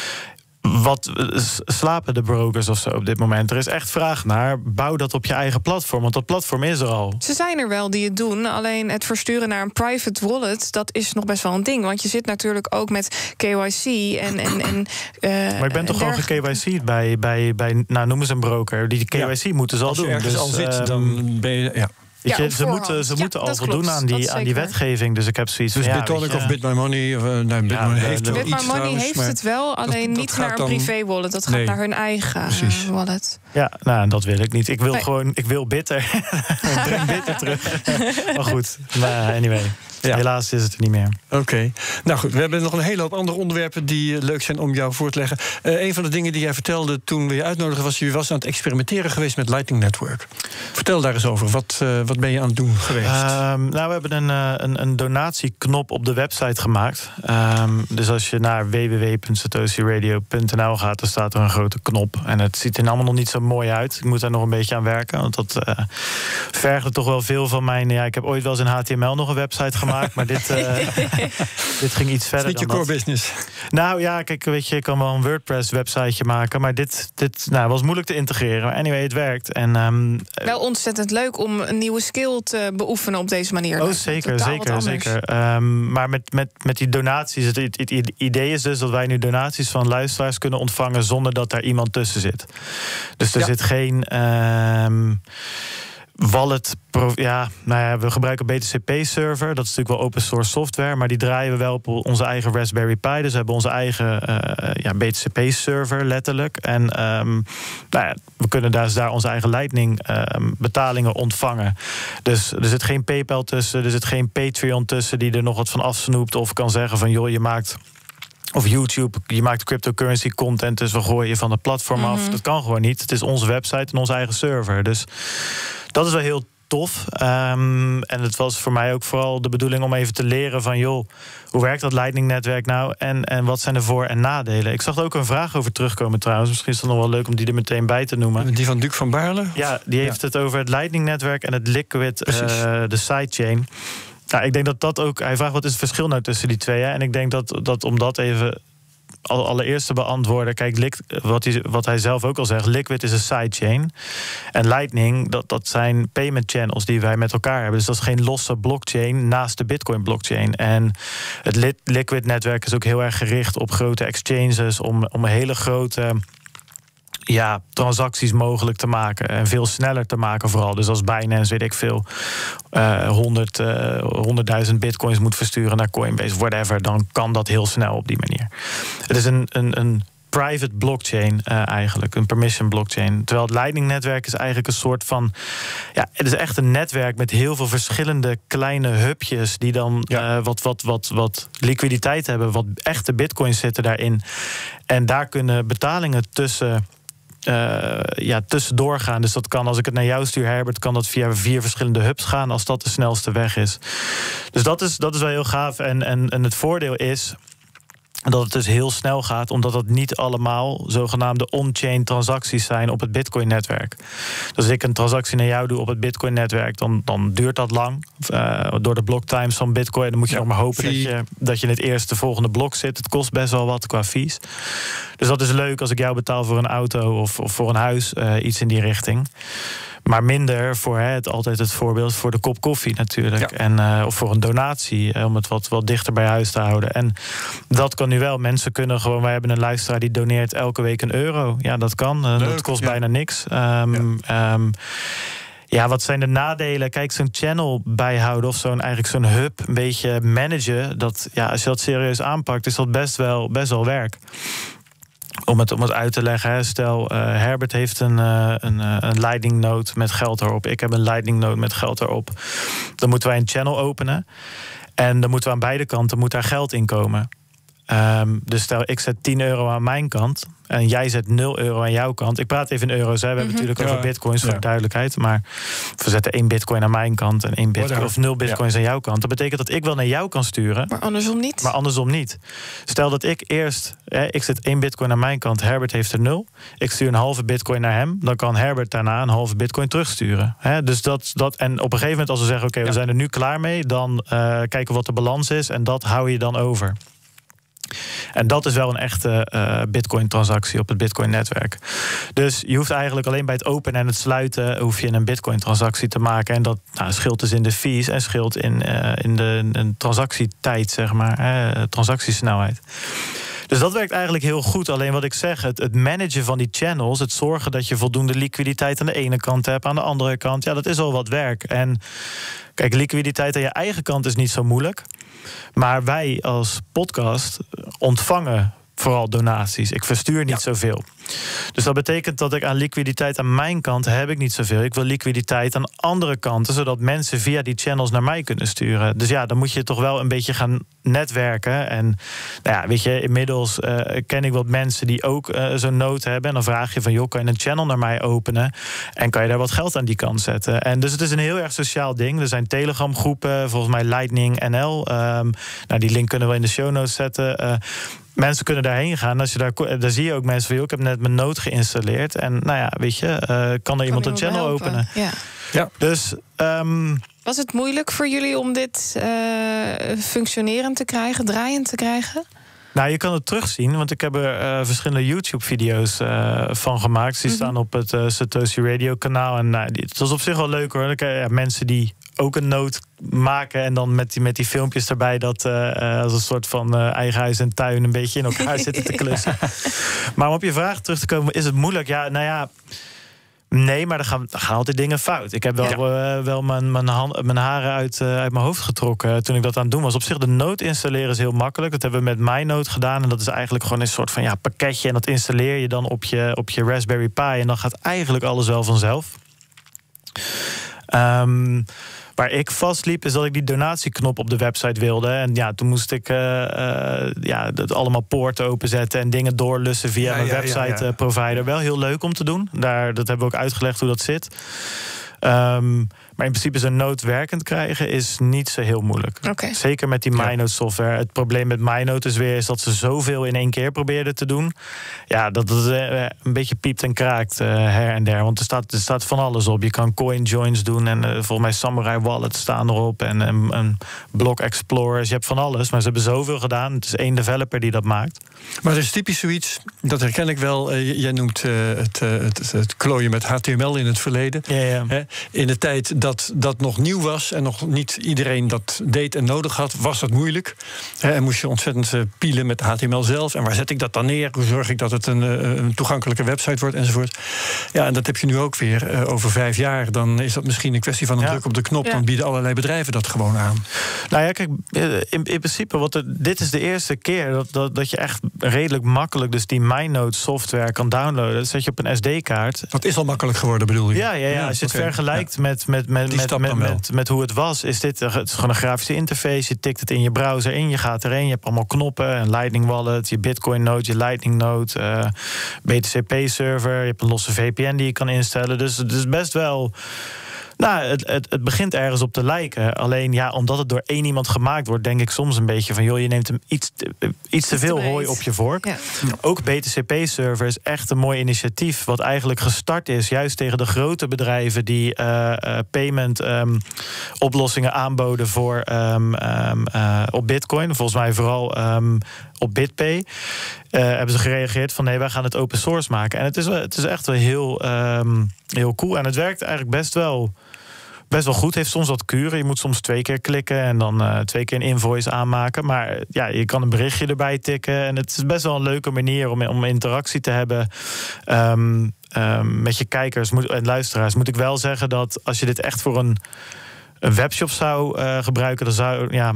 wat slapen de brokers of zo op dit moment? Er is echt vraag naar. Bouw dat op je eigen platform, want dat platform is er al. Ze zijn er wel die het doen. Alleen het versturen naar een private wallet, dat is nog best wel een ding. Want je zit natuurlijk ook met K Y C en... en, en uh, maar ik ben toch gewoon ge-K Y C'd bij, bij, bij, nou noem eens een broker. Die K Y C ja. moeten ze al Als je doen. ergens dus, al zit, um, dan ben je... Ja. Weet je, ja, ze moeten, ze ja, moeten al voldoen klopt, aan die, aan die wetgeving. Dus ik heb zoiets dus van... Ja, Bitonic of Bit My Money? Of, uh, nee, Bit ja, My heeft de, wel Bit My iets Money trouwens, heeft maar het wel, alleen dat, niet dat naar een dan... privé-wallet. Dat gaat nee. naar hun eigen uh, wallet. Ja, nou, dat wil ik niet. Ik wil nee. gewoon, ik wil bitter. Breng bitter terug. Maar goed, maar anyway. Ja. Helaas is het er niet meer. Oké. Okay. Nou goed, we hebben nog een hele hoop andere onderwerpen die uh, leuk zijn om jou voor te leggen. Uh, een van de dingen die jij vertelde toen we je uitnodigden was... je was aan het experimenteren geweest met Lightning Network. Vertel daar eens over. Wat, uh, wat ben je aan het doen geweest? Um, nou, we hebben een, uh, een, een donatieknop op de website gemaakt. Um, dus als je naar w w w punt satoshi radio punt n l gaat... dan staat er een grote knop. En het ziet er allemaal nog niet zo mooi uit. Ik moet daar nog een beetje aan werken. Want dat uh, vergde toch wel veel van mijn... Ja, ik heb ooit wel eens in H T M L nog een website gemaakt... maar dit, uh, dit ging iets verder. Het is niet je core business. Nou ja, kijk, weet je, ik kan wel een WordPress-websiteje maken... maar dit, dit nou, was moeilijk te integreren. Maar anyway, het werkt. En, um, wel ontzettend leuk om een nieuwe skill te beoefenen op deze manier. Oh, zeker, zeker, zeker. Um, maar met, met, met die donaties, het, het, het idee is dus dat wij nu donaties van luisteraars kunnen ontvangen... zonder dat daar iemand tussen zit. Dus er ja. zit geen... Um, wallet, ja, nou ja, we gebruiken B T C P-server. Dat is natuurlijk wel open source software, maar die draaien we wel op onze eigen Raspberry Pi. Dus we hebben onze eigen uh, ja, B T C P-server, letterlijk. En um, nou ja, we kunnen dus daar onze eigen Lightning um, betalingen ontvangen. Dus er zit geen PayPal tussen, er zit geen Patreon tussen... die er nog wat van afsnoept of kan zeggen van... joh, je maakt... Of YouTube, je maakt cryptocurrency content... dus we gooien je van het platform af. Mm-hmm. Dat kan gewoon niet. Het is onze website en onze eigen server. Dus dat is wel heel tof. Um, en het was voor mij ook vooral de bedoeling om even te leren van... joh, hoe werkt dat Lightning-netwerk nou? En, en wat zijn de voor- en nadelen? Ik zag er ook een vraag over terugkomen trouwens. Misschien is het nog wel leuk om die er meteen bij te noemen. Die van Duc van Baarle? Ja, die heeft ja. het over het Lightning-netwerk en het Liquid, uh, de sidechain... Nou, ik denk dat dat ook... Hij vraagt wat is het verschil nou tussen die twee. Hè? En ik denk dat, dat om dat even allereerst te beantwoorden... Kijk, wat hij, wat hij zelf ook al zegt... Liquid is een sidechain. En Lightning, dat, dat zijn payment channels die wij met elkaar hebben. Dus dat is geen losse blockchain naast de Bitcoin-blockchain. En het Liquid-netwerk is ook heel erg gericht op grote exchanges... om, om een hele grote... ja, transacties mogelijk te maken. En veel sneller te maken vooral. Dus als Binance, weet ik veel, uh, honderd, uh, honderdduizend bitcoins moet versturen naar Coinbase, whatever, dan kan dat heel snel op die manier. Het is een, een, een private blockchain uh, eigenlijk, een permission blockchain. Terwijl het Lightning-netwerk is eigenlijk een soort van... ja, het is echt een netwerk met heel veel verschillende kleine hubjes... die dan ja. uh, wat, wat, wat, wat liquiditeit hebben, wat echte bitcoins zitten daarin. En daar kunnen betalingen tussen... Uh, ja, tussendoor gaan. Dus dat kan, als ik het naar jou stuur, Herbert, kan dat via vier verschillende hubs gaan als dat de snelste weg is. Dus dat is, dat is wel heel gaaf. En, en, en het voordeel is dat het dus heel snel gaat, omdat het niet allemaal zogenaamde on-chain transacties zijn op het Bitcoin-netwerk. Dus als ik een transactie naar jou doe op het Bitcoin-netwerk, dan, dan duurt dat lang. Uh, door de blocktimes van Bitcoin. Dan moet je ja, nog maar hopen dat je, dat je in het eerste volgende blok zit. Het kost best wel wat qua fees. Dus dat is leuk als ik jou betaal voor een auto of, of voor een huis, uh, iets in die richting. Maar minder voor hè, het, altijd het voorbeeld voor de kop koffie natuurlijk. Ja. En, uh, of voor een donatie, uh, om het wat, wat dichter bij huis te houden. En dat kan nu wel. Mensen kunnen gewoon... Wij hebben een luisteraar die doneert elke week een euro. Ja, dat kan. Uh, dat kost ja. bijna niks. Um, ja. Um, Ja, wat zijn de nadelen? Kijk, zo'n channel bijhouden of zo'n eigenlijk zo'n hub een beetje managen. Dat, ja, als je dat serieus aanpakt, is dat best wel, best wel werk. Om het, om het uit te leggen, hè. Stel, uh, Herbert heeft een, uh, een, uh, een Lightning node met geld erop. Ik heb een Lightning node met geld erop. Dan moeten wij een channel openen. En dan moeten we aan beide kanten moet daar geld in komen. Um, dus stel, ik zet tien euro aan mijn kant en jij zet nul euro aan jouw kant. Ik praat even in euro's, hè. We mm-hmm. hebben natuurlijk over bitcoins voor ja. de duidelijkheid. Maar we zetten één bitcoin aan mijn kant en één bitcoin of nul bitcoins ja. aan jouw kant. Dat betekent dat ik wel naar jou kan sturen. Maar andersom niet. Maar andersom niet. Stel dat ik eerst, hè, ik zet één bitcoin aan mijn kant, Herbert heeft er nul. Ik stuur een halve bitcoin naar hem. Dan kan Herbert daarna een halve bitcoin terugsturen. Hè, dus dat, dat, en op een gegeven moment als we zeggen, oké, okay, ja. we zijn er nu klaar mee. Dan uh, kijken we wat de balans is en dat hou je dan over. En dat is wel een echte uh, Bitcoin-transactie op het Bitcoin-netwerk. Dus je hoeft eigenlijk alleen bij het openen en het sluiten hoef je een Bitcoin-transactie te maken. En dat nou, scheelt dus in de fees en scheelt in, uh, in de in transactietijd, zeg maar, uh, transactiesnelheid. Dus dat werkt eigenlijk heel goed. Alleen wat ik zeg, het, het managen van die channels, het zorgen dat je voldoende liquiditeit aan de ene kant hebt, aan de andere kant, ja, dat is al wat werk. En kijk, liquiditeit aan je eigen kant is niet zo moeilijk. Maar wij als podcast ontvangen vooral donaties. Ik verstuur niet ja. zoveel. Dus dat betekent dat ik aan liquiditeit aan mijn kant heb ik niet zoveel. Ik wil liquiditeit aan andere kanten, zodat mensen via die channels naar mij kunnen sturen. Dus ja, dan moet je toch wel een beetje gaan netwerken. En nou ja, weet je, inmiddels uh, ken ik wat mensen die ook uh, zo'n nood hebben. En dan vraag je van, joh, kan je een channel naar mij openen? En kan je daar wat geld aan die kant zetten? En dus het is een heel erg sociaal ding. Er zijn Telegram groepen, volgens mij Lightning N L. Um, nou, die link kunnen we in de show notes zetten. Uh, Mensen kunnen daarheen gaan. Als je daar, daar zie je ook mensen van, joh, ik heb net mijn Note geïnstalleerd. En nou ja, weet je, uh, kan er kan iemand een channel helpen. openen? Ja. Ja. Dus um, was het moeilijk voor jullie om dit uh, functionerend te krijgen, draaiend te krijgen? Nou, je kan het terugzien, want ik heb er uh, verschillende YouTube-video's uh, van gemaakt. Die mm-hmm. staan op het uh, Satoshi Radio-kanaal. En uh, het was op zich wel leuk, hoor. Dan kan je, ja, mensen die ook een noot maken en dan met die, met die filmpjes erbij, dat uh, als een soort van uh, eigen huis en tuin een beetje in elkaar zitten te klussen. Maar om op je vraag terug te komen, is het moeilijk? Ja, nou ja, nee, maar er gaan, er gaan altijd dingen fout. Ik heb wel, ja. uh, wel mijn, mijn, hand, mijn haren uit, uh, uit mijn hoofd getrokken toen ik dat aan het doen was. Op zich, de noot installeren is heel makkelijk. Dat hebben we met MyNote gedaan. En dat is eigenlijk gewoon een soort van ja, pakketje. En dat installeer je dan op je, op je Raspberry Pi. En dan gaat eigenlijk alles wel vanzelf. Um, Waar ik vastliep is dat ik die donatieknop op de website wilde. En ja, toen moest ik uh, uh, ja, dat allemaal poorten openzetten en dingen doorlussen via ja, mijn ja, website ja, ja. provider. Wel heel leuk om te doen. Daar, dat hebben we ook uitgelegd hoe dat zit. Um, maar in principe zo'n note werkend krijgen is niet zo heel moeilijk. Okay. Zeker met die MyNote software. Het probleem met MyNote is weer is dat ze zoveel in één keer probeerden te doen. Ja, dat het uh, een beetje piept en kraakt uh, her en der. Want er staat, er staat van alles op. Je kan coin joins doen en uh, volgens mij Samurai Wallets staan erop. En um, um, Block Explorers. Je hebt van alles, maar ze hebben zoveel gedaan. Het is één developer die dat maakt. Maar het is typisch zoiets, dat herken ik wel. Uh, jij noemt uh, het, uh, het, het klooien met H T M L in het verleden. Ja, ja. Hè? In de tijd dat dat nog nieuw was en nog niet iedereen dat deed en nodig had, was dat moeilijk. Hè? En moest je ontzettend uh, pielen met H T M L zelf. En waar zet ik dat dan neer? Hoe zorg ik dat het een, uh, een toegankelijke website wordt enzovoort? Ja, en dat heb je nu ook weer. Uh, over vijf jaar, dan is dat misschien een kwestie van een ja. druk op de knop. Ja. Dan bieden allerlei bedrijven dat gewoon aan. Nou ja, kijk, in, in principe, wat er, dit is de eerste keer dat, dat, dat je echt redelijk makkelijk dus die MyNote software kan downloaden. Dat zet je op een S D-kaart. Dat is al makkelijk geworden, bedoel je? Ja, ja, ja. ja als je okay. het vergelijkt ja. met, met, met, met, met, met, met hoe het was, is dit het is gewoon een grafische interface. Je tikt het in je browser in, je gaat erin, je hebt allemaal knoppen, een Lightning Wallet, je Bitcoin node, je Lightning node, uh, B T C P-server, je hebt een losse V P N die je kan instellen. Dus het is best wel. Nou, het, het, het begint ergens op te lijken. Alleen ja, omdat het door één iemand gemaakt wordt, denk ik soms een beetje van, joh, je neemt hem iets te, iets te veel hooi op je vork. Ja. Ook B T C P-server is echt een mooi initiatief, wat eigenlijk gestart is juist tegen de grote bedrijven die uh, uh, payment um, oplossingen aanboden voor um, um, uh, op Bitcoin. Volgens mij vooral um, op BitPay. Uh, hebben ze gereageerd van nee, wij gaan het open source maken. En het is, het is echt wel heel, um, heel cool. En het werkt eigenlijk best wel, best wel goed. Heeft soms wat kuren. Je moet soms twee keer klikken en dan uh, twee keer een invoice aanmaken. Maar ja, je kan een berichtje erbij tikken. En het is best wel een leuke manier om, om interactie te hebben um, um, met je kijkers moet, en luisteraars. Moet ik wel zeggen dat als je dit echt voor een, een webshop zou uh, gebruiken, dan zou, ja,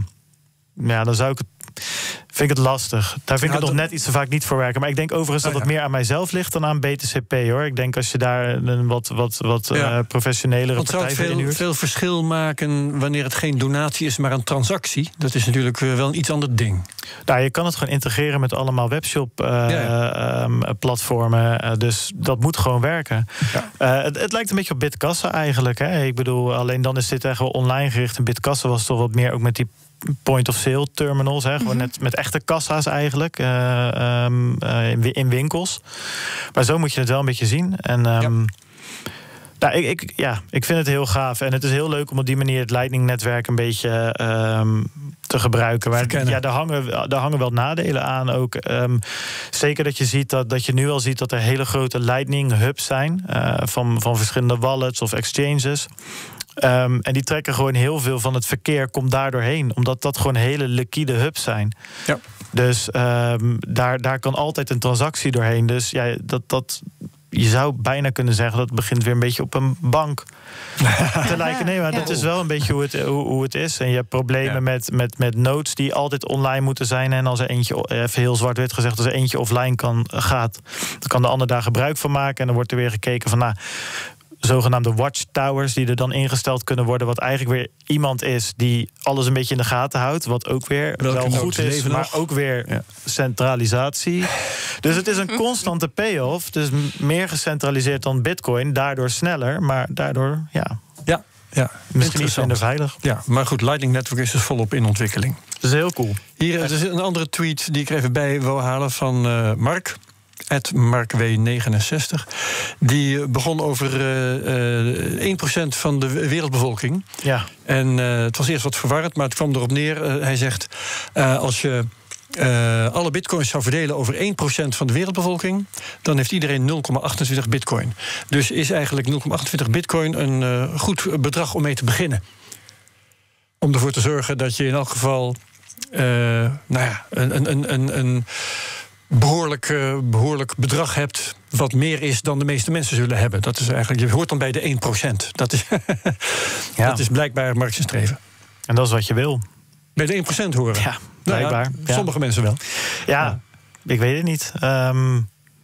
ja, dan zou ik het vind ik het lastig. Daar vind ik ja, het nog net iets te vaak niet voor werken. Maar ik denk overigens dat het ja. meer aan mijzelf ligt dan aan B T C P, hoor. Ik denk als je daar een wat, wat, wat ja. uh, professionelere Want partij voor inhuurt. Het veel, veel verschil maken wanneer het geen donatie is, maar een transactie. Dat is natuurlijk wel een iets ander ding. Nou, je kan het gewoon integreren met allemaal webshop uh, ja, ja. Um, platformen. Uh, dus dat moet gewoon werken. Ja. Uh, het, het lijkt een beetje op Bitkassa eigenlijk. Hè? Ik bedoel, alleen dan is dit echt wel online gericht. En Bitkassa was toch wat meer ook met die point-of-sale terminals, hè, gewoon mm-hmm. net met echte kassa's eigenlijk uh, um, uh, in, in winkels. Maar zo moet je het wel een beetje zien. En um, ja. Nou, ik, ik, ja, ik vind het heel gaaf. En het is heel leuk om op die manier het Lightning-netwerk een beetje um, te gebruiken. Maar ja, daar hangen, daar hangen wel nadelen aan ook. Um, zeker dat je ziet dat, dat je nu al ziet dat er hele grote Lightning-hubs zijn uh, van, van verschillende wallets of exchanges. Um, en die trekken gewoon heel veel van het verkeer, komt daar doorheen. Omdat dat gewoon hele liquide hubs zijn. Ja. Dus um, daar, daar kan altijd een transactie doorheen. Dus ja, dat, dat, je zou bijna kunnen zeggen dat het begint weer een beetje op een bank te lijken. Nee, maar ja. dat is wel een beetje hoe het, hoe, hoe het is. En je hebt problemen ja. met, met, met nodes die altijd online moeten zijn. En als er eentje, even heel zwart-wit gezegd, als er eentje offline kan, gaat, dan kan de ander daar gebruik van maken. En dan wordt er weer gekeken van, nou, zogenaamde watchtowers die er dan ingesteld kunnen worden, wat eigenlijk weer iemand is die alles een beetje in de gaten houdt, wat ook weer Welke wel goed is, maar nog? ook weer ja. centralisatie. Dus het is een constante payoff, dus meer gecentraliseerd dan Bitcoin, daardoor sneller, maar daardoor ja, ja, ja misschien iets minder veilig. Ja, maar goed, Lightning Network is dus volop in ontwikkeling. Dat is heel cool. Hier is een andere tweet die ik er even bij wil halen van uh, Mark. at Mark W negenenzestig. Die begon over uh, uh, één procent van de wereldbevolking. Ja. En uh, het was eerst wat verwarrend, maar het kwam erop neer. Uh, hij zegt, uh, als je uh, alle bitcoins zou verdelen over één procent van de wereldbevolking, dan heeft iedereen nul komma achtentwintig bitcoin. Dus is eigenlijk nul komma achtentwintig bitcoin een uh, goed bedrag om mee te beginnen. Om ervoor te zorgen dat je in elk geval uh, nou ja, een, een, een, een behoorlijk, uh, behoorlijk bedrag hebt wat meer is dan de meeste mensen zullen hebben. Dat is eigenlijk, je hoort dan bij de één procent. Dat is, ja. dat is blijkbaar Marx' streven. En dat is wat je wil. Bij de één procent horen? Ja, blijkbaar. Nou ja, sommige ja. mensen wel. Ja, ja, ik weet het niet. Um,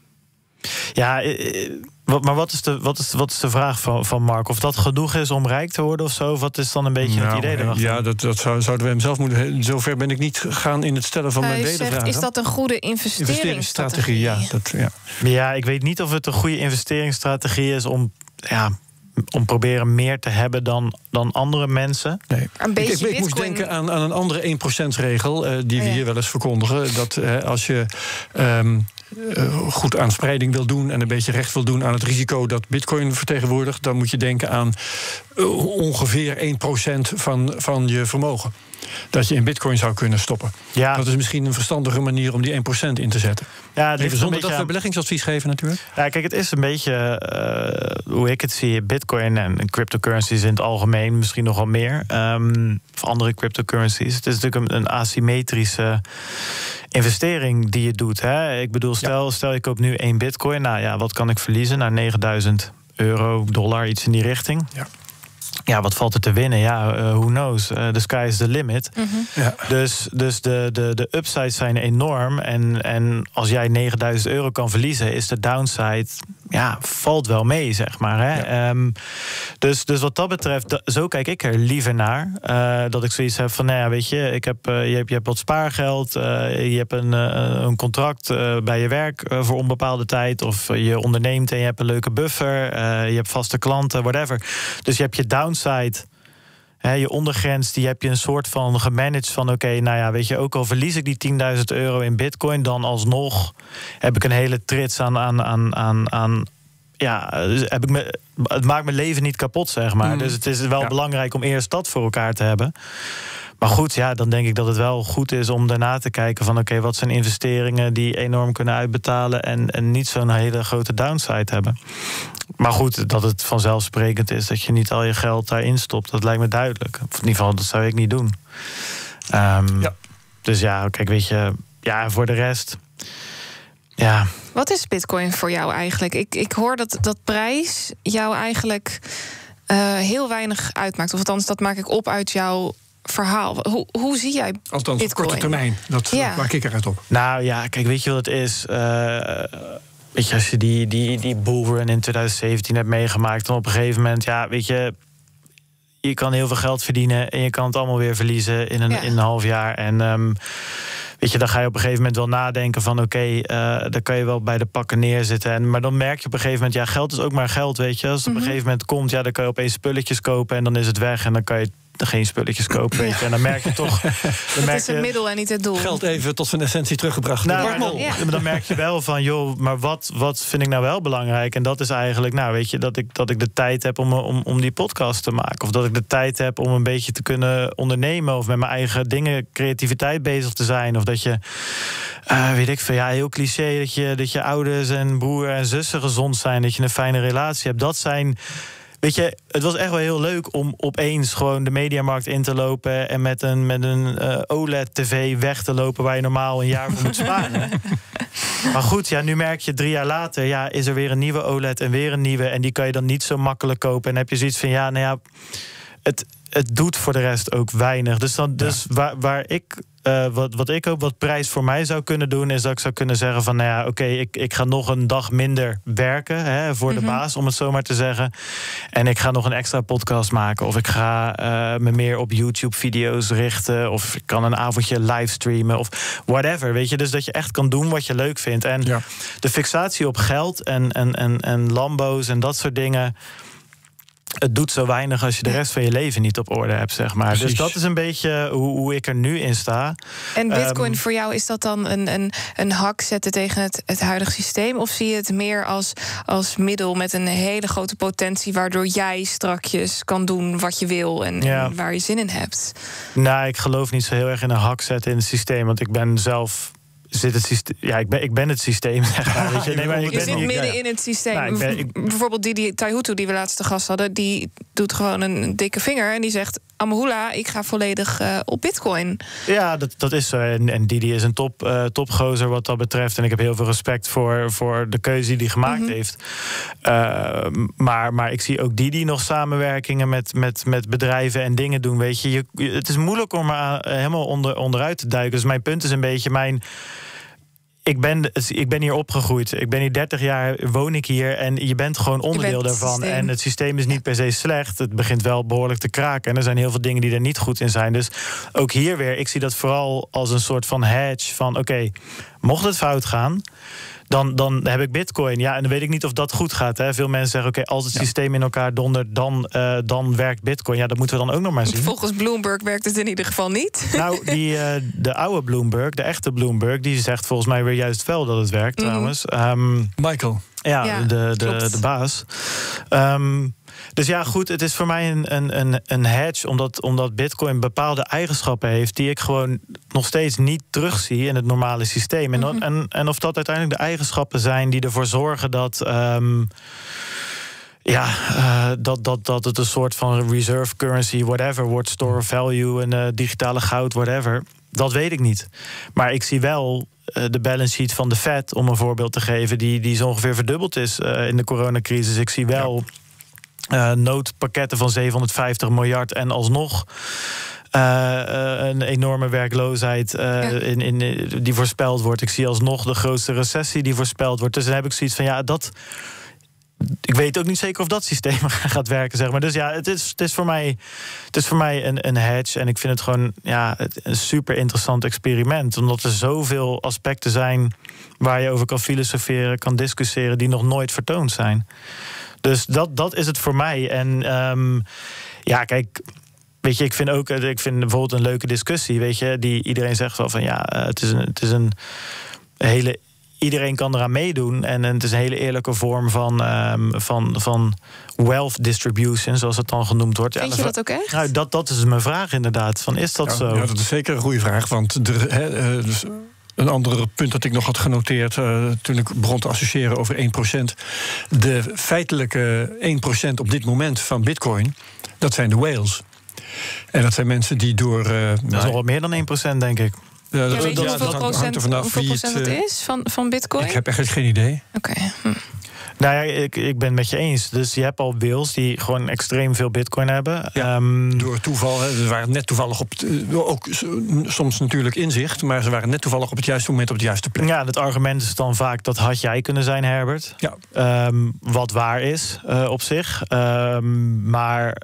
ja, maar wat is de, wat is, wat is de vraag van, van Mark? Of dat genoeg is om rijk te worden of zo? Wat is dan een beetje nou, het idee erachter? Ja, dat, dat zou, zouden we hem zelf moeten... Zover ben ik niet gegaan in het stellen van Hij mijn wedervragen. Zegt, is dat een goede investeringsstrategie? Ja, dat, ja. ja, ik weet niet of het een goede investeringsstrategie is om... Ja, om proberen meer te hebben dan, dan andere mensen. Nee. Een beetje ik, ik, ik moest denken aan, aan een andere één procent regel... Uh, die we oh ja. hier wel eens verkondigen. Dat uh, als je um, uh, goed aan spreiding wil doen... en een beetje recht wil doen aan het risico dat bitcoin vertegenwoordigt... dan moet je denken aan uh, ongeveer één procent van, van je vermogen. Dat je in bitcoin zou kunnen stoppen. Ja. Dat is misschien een verstandige manier om die één procent in te zetten. Ja, het Even zonder dat we aan... beleggingsadvies geven natuurlijk. Ja, kijk, het is een beetje, uh, hoe ik het zie... bitcoin en cryptocurrencies in het algemeen, misschien nog wel meer. Um, of andere cryptocurrencies. Het is natuurlijk een, een asymmetrische investering die je doet. Hè? Ik bedoel, stel, ja. stel je koopt nu één bitcoin. Nou ja, wat kan ik verliezen? Nou, negenduizend euro, dollar, iets in die richting. Ja. Ja, wat valt er te winnen? Ja, uh, who knows? Uh, the sky is the limit. Mm-hmm. Ja. Dus, dus de, de, de upsides zijn enorm. En, en als jij negenduizend euro kan verliezen, is de downside... ja, valt wel mee, zeg maar. Hè? Ja. Um, dus, dus wat dat betreft, da, zo kijk ik er liever naar. Uh, dat ik zoiets heb van, nou ja, weet je... Ik heb, uh, je, hebt, je hebt wat spaargeld, uh, je hebt een, uh, een contract uh, bij je werk uh, voor onbepaalde tijd... of uh, je onderneemt en je hebt een leuke buffer... Uh, je hebt vaste klanten, whatever. Dus je hebt je downside... He, je ondergrens, die heb je een soort van gemanaged van... oké, okay, nou ja, weet je, ook al verlies ik die tienduizend euro in bitcoin... dan alsnog heb ik een hele trits aan... aan, aan, aan, aan ja, heb ik me, het maakt mijn leven niet kapot, zeg maar. Mm. Dus het is wel ja. belangrijk om eerst dat voor elkaar te hebben. Maar goed, ja, dan denk ik dat het wel goed is om daarna te kijken van... oké, okay, wat zijn investeringen die enorm kunnen uitbetalen... en, en niet zo'n hele grote downside hebben. Maar goed, dat het vanzelfsprekend is dat je niet al je geld daarin stopt... dat lijkt me duidelijk. Of in ieder geval, dat zou ik niet doen. Um, ja. Dus ja, kijk, weet je... ja, voor de rest... ja. Wat is bitcoin voor jou eigenlijk? Ik, ik hoor dat, dat prijs jou eigenlijk uh, heel weinig uitmaakt. Of althans, dat maak ik op uit jouw... verhaal. Hoe, hoe zie jij Althans, Bitcoin? Op korte termijn. Dat ja. maak ik eruit op. Nou ja, kijk, weet je wat het is? Uh, weet je, als je die, die, die bullrun in twintig zeventien hebt meegemaakt... dan op een gegeven moment, ja, weet je... je kan heel veel geld verdienen... en je kan het allemaal weer verliezen in een, ja. in een half jaar. En um, weet je, dan ga je op een gegeven moment wel nadenken van... oké, okay, uh, dan kan je wel bij de pakken neerzitten. En, maar dan merk je op een gegeven moment... ja, geld is ook maar geld, weet je. Als het mm-hmm. op een gegeven moment komt... ja, dan kan je opeens spulletjes kopen en dan is het weg... en dan kan je geen spulletjes kopen, weet je. En dan merk je toch... Dan het merk is het je, middel en niet het doel. Geld even tot zijn essentie teruggebracht. Nou, dan, ja. dan merk je wel van, joh, maar wat, wat vind ik nou wel belangrijk? En dat is eigenlijk, nou, weet je, dat ik, dat ik de tijd heb om, om, om die podcast te maken. Of dat ik de tijd heb om een beetje te kunnen ondernemen. Of met mijn eigen dingen, creativiteit bezig te zijn. Of dat je, uh, weet ik veel, ja, heel cliché, dat je, dat je ouders en broer en zussen gezond zijn. Dat je een fijne relatie hebt. Dat zijn... weet je, het was echt wel heel leuk om opeens gewoon de mediamarkt in te lopen en met een, met een uh, O L E D-tv weg te lopen waar je normaal een jaar voor moet sparen. Maar goed, ja, nu merk je drie jaar later, ja, is er weer een nieuwe O L E D en weer een nieuwe. En die kan je dan niet zo makkelijk kopen. En heb je zoiets van, ja, nou ja, het, het doet voor de rest ook weinig. Dus, dan, dus ja. waar, waar ik... Uh, wat, wat ik ook wat prijs voor mij zou kunnen doen, is dat ik zou kunnen zeggen van, nou ja, oké, okay, ik, ik ga nog een dag minder werken, hè, voor de mm-hmm. baas, om het zo maar te zeggen. En ik ga nog een extra podcast maken, of ik ga uh, me meer op YouTube-video's richten, of ik kan een avondje livestreamen, of whatever, weet je. Dus dat je echt kan doen wat je leuk vindt. En ja. de fixatie op geld en, en, en, en Lambo's en dat soort dingen, het doet zo weinig als je de rest van je leven niet op orde hebt, zeg maar. Precies. Dus dat is een beetje hoe, hoe ik er nu in sta. En Bitcoin um, voor jou, is dat dan een, een, een hak zetten tegen het, het huidige systeem? Of zie je het meer als, als middel met een hele grote potentie, waardoor jij strakjes kan doen wat je wil en, ja. en waar je zin in hebt? Nou, ik geloof niet zo heel erg in een hak zetten in het systeem, want ik ben zelf... Zit het systeem, ja, ik ben, ik ben het systeem, zeg maar. Weet je, nee, maar ik je ben zit niet, midden ja, ja. in het systeem. Nou, ik ben, ik... Bijvoorbeeld Didi Taihuttu, die we laatst te gast hadden, die doet gewoon een dikke vinger en die zegt, Amahula, ik ga volledig uh, op Bitcoin. Ja, dat, dat is zo. En, en Didi is een top, uh, topgozer wat dat betreft. En ik heb heel veel respect voor, voor de keuze die hij gemaakt mm-hmm. heeft. Uh, maar, maar ik zie ook Didi nog samenwerkingen met, met, met bedrijven en dingen doen. Weet je, je het is moeilijk om er helemaal onder, onderuit te duiken. Dus mijn punt is een beetje mijn... Ik ben, ik ben hier opgegroeid. Ik ben hier dertig jaar, woon ik hier. En je bent gewoon onderdeel daarvan. Systeem. En het systeem is niet per se slecht. Het begint wel behoorlijk te kraken. En er zijn heel veel dingen die er niet goed in zijn. Dus ook hier weer, ik zie dat vooral als een soort van hedge. Van oké, okay, mocht het fout gaan, Dan, dan heb ik Bitcoin. Ja, en dan weet ik niet of dat goed gaat. Hè. Veel mensen zeggen, oké, okay, als het ja. systeem in elkaar dondert, dan, uh, dan werkt Bitcoin. Ja, dat moeten we dan ook nog maar zien. Volgens Bloomberg werkt het in ieder geval niet. Nou, die, uh, de oude Bloomberg, de echte Bloomberg, die zegt volgens mij weer juist wel dat het werkt, mm. trouwens. Um, Michael. Ja, ja de, de, de baas. Um, Dus ja, goed, het is voor mij een, een, een hedge, omdat, omdat Bitcoin bepaalde eigenschappen heeft die ik gewoon nog steeds niet terugzie in het normale systeem. En, mm-hmm. en, en of dat uiteindelijk de eigenschappen zijn die ervoor zorgen dat, um, ja, uh, dat, dat, dat het een soort van reserve currency, whatever, wordt, store of value, en uh, digitale goud, whatever. Dat weet ik niet. Maar ik zie wel uh, de balance sheet van de Fed, om een voorbeeld te geven, die, die zo ongeveer verdubbeld is uh, in de coronacrisis. Ik zie wel... Ja. Uh, noodpakketten van zevenhonderdvijftig miljard en alsnog uh, uh, een enorme werkloosheid uh, ja. in, in, die voorspeld wordt. Ik zie alsnog de grootste recessie die voorspeld wordt. Dus dan heb ik zoiets van, ja, dat... Ik weet ook niet zeker of dat systeem gaat werken, zeg maar. Dus ja, het is, het is voor mij, het is voor mij een, een hedge. En ik vind het gewoon ja, een super interessant experiment. Omdat er zoveel aspecten zijn waar je over kan filosoferen, kan discussiëren, die nog nooit vertoond zijn. Dus dat, dat is het voor mij. En um, ja, kijk, weet je, ik vind ook, ik vind bijvoorbeeld een leuke discussie, weet je, die iedereen zegt wel van ja, het is een, het is een hele, iedereen kan eraan meedoen en het is een hele eerlijke vorm van, um, van, van wealth distribution, zoals het dan genoemd wordt. Vind ja, je dat ook echt? Nou, dat, dat is mijn vraag inderdaad. Van, is dat ja, zo? Ja, dat is zeker een goede vraag, want de, he, dus een ander punt dat ik nog had genoteerd uh, toen ik begon te associëren over één procent. De feitelijke één procent op dit moment van Bitcoin, dat zijn de whales. En dat zijn mensen die door... Uh, dat is nog wat meer dan één procent, denk ik. Ja, dat, ja, weet je dat, hoeveel dat procent, hoeveel procent het uh, is van, van Bitcoin? Ik heb echt geen idee. Oké. Okay. Hm. Nou ja, ik, ik ben het met je eens. Dus je hebt al whales die gewoon extreem veel Bitcoin hebben. Ja, um, door toeval. Hè. Ze waren net toevallig op... Ook soms natuurlijk inzicht, maar ze waren net toevallig op het juiste moment op de juiste plek. Ja, het argument is dan vaak dat had jij kunnen zijn, Herbert. Ja. Um, wat waar is uh, op zich. Um, maar...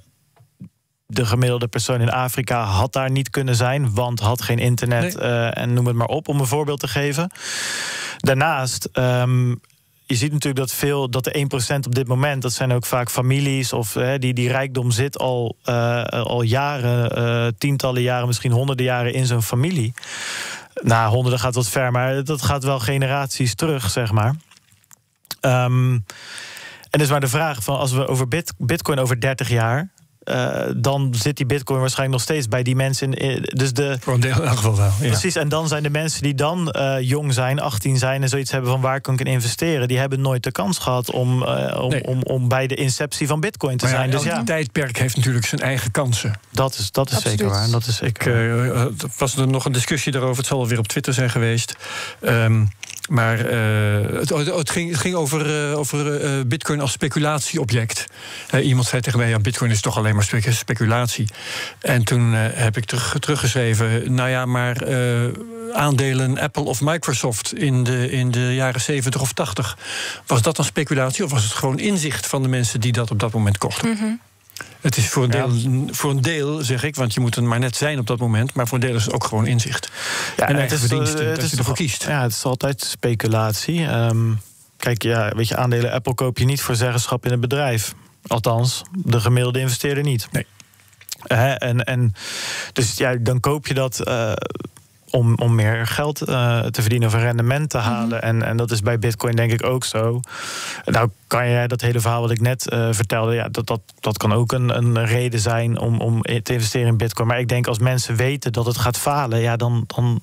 de gemiddelde persoon in Afrika had daar niet kunnen zijn, want had geen internet nee. uh, en noem het maar op, om een voorbeeld te geven. Daarnaast, um, je ziet natuurlijk dat veel, dat de één procent op dit moment, dat zijn ook vaak families of uh, die, die rijkdom zit al, uh, al jaren, uh, tientallen jaren, misschien honderden jaren in zo'n familie. Nou, honderden gaat wat ver, maar dat gaat wel generaties terug, zeg maar. Um, en dus maar de vraag van, als we over bit, Bitcoin over dertig jaar... Uh, dan zit die bitcoin waarschijnlijk nog steeds bij die mensen. In, dus de, Voor een deel in elk geval wel. Ja. Precies, en dan zijn de mensen die dan uh, jong zijn, achttien zijn... en zoiets hebben van waar kan ik in investeren... die hebben nooit de kans gehad om, uh, om, nee. om, om bij de inceptie van bitcoin te maar zijn. Ja, dus ja, tijdperk heeft natuurlijk zijn eigen kansen. Dat is, dat is zeker waar. Dat is zeker ik, uh, was er nog een discussie daarover, het zal wel weer op Twitter zijn geweest... Um, Maar uh, het, het, ging, het ging over, uh, over uh, bitcoin als speculatieobject. Uh, iemand zei tegen mij, ja, bitcoin is toch alleen maar spe- speculatie. En toen uh, heb ik terug, teruggeschreven... nou ja, maar uh, aandelen Apple of Microsoft in de, in de jaren zeventig of tachtig... was dat dan speculatie of was het gewoon inzicht van de mensen... die dat op dat moment kochten? Mm-hmm. Het is voor een, deel, ja. voor een deel, zeg ik, want je moet er maar net zijn op dat moment... maar voor een deel is het ook gewoon inzicht. Ja, en eigen verdiensten, uh, dat je ervoor kiest. Ja, het is altijd speculatie. Um, kijk, ja, weet je, aandelen Apple koop je niet voor zeggenschap in het bedrijf. Althans, de gemiddelde investeerder niet. Nee. Uh, en, en, dus ja, dan koop je dat... Uh, Om, om meer geld uh, te verdienen of een rendement te halen. Mm-hmm. En, en dat is bij bitcoin denk ik ook zo. Nou kan je dat hele verhaal wat ik net uh, vertelde... Ja, dat, dat, dat kan ook een, een reden zijn om, om te investeren in bitcoin. Maar ik denk als mensen weten dat het gaat falen... ja, dan, dan,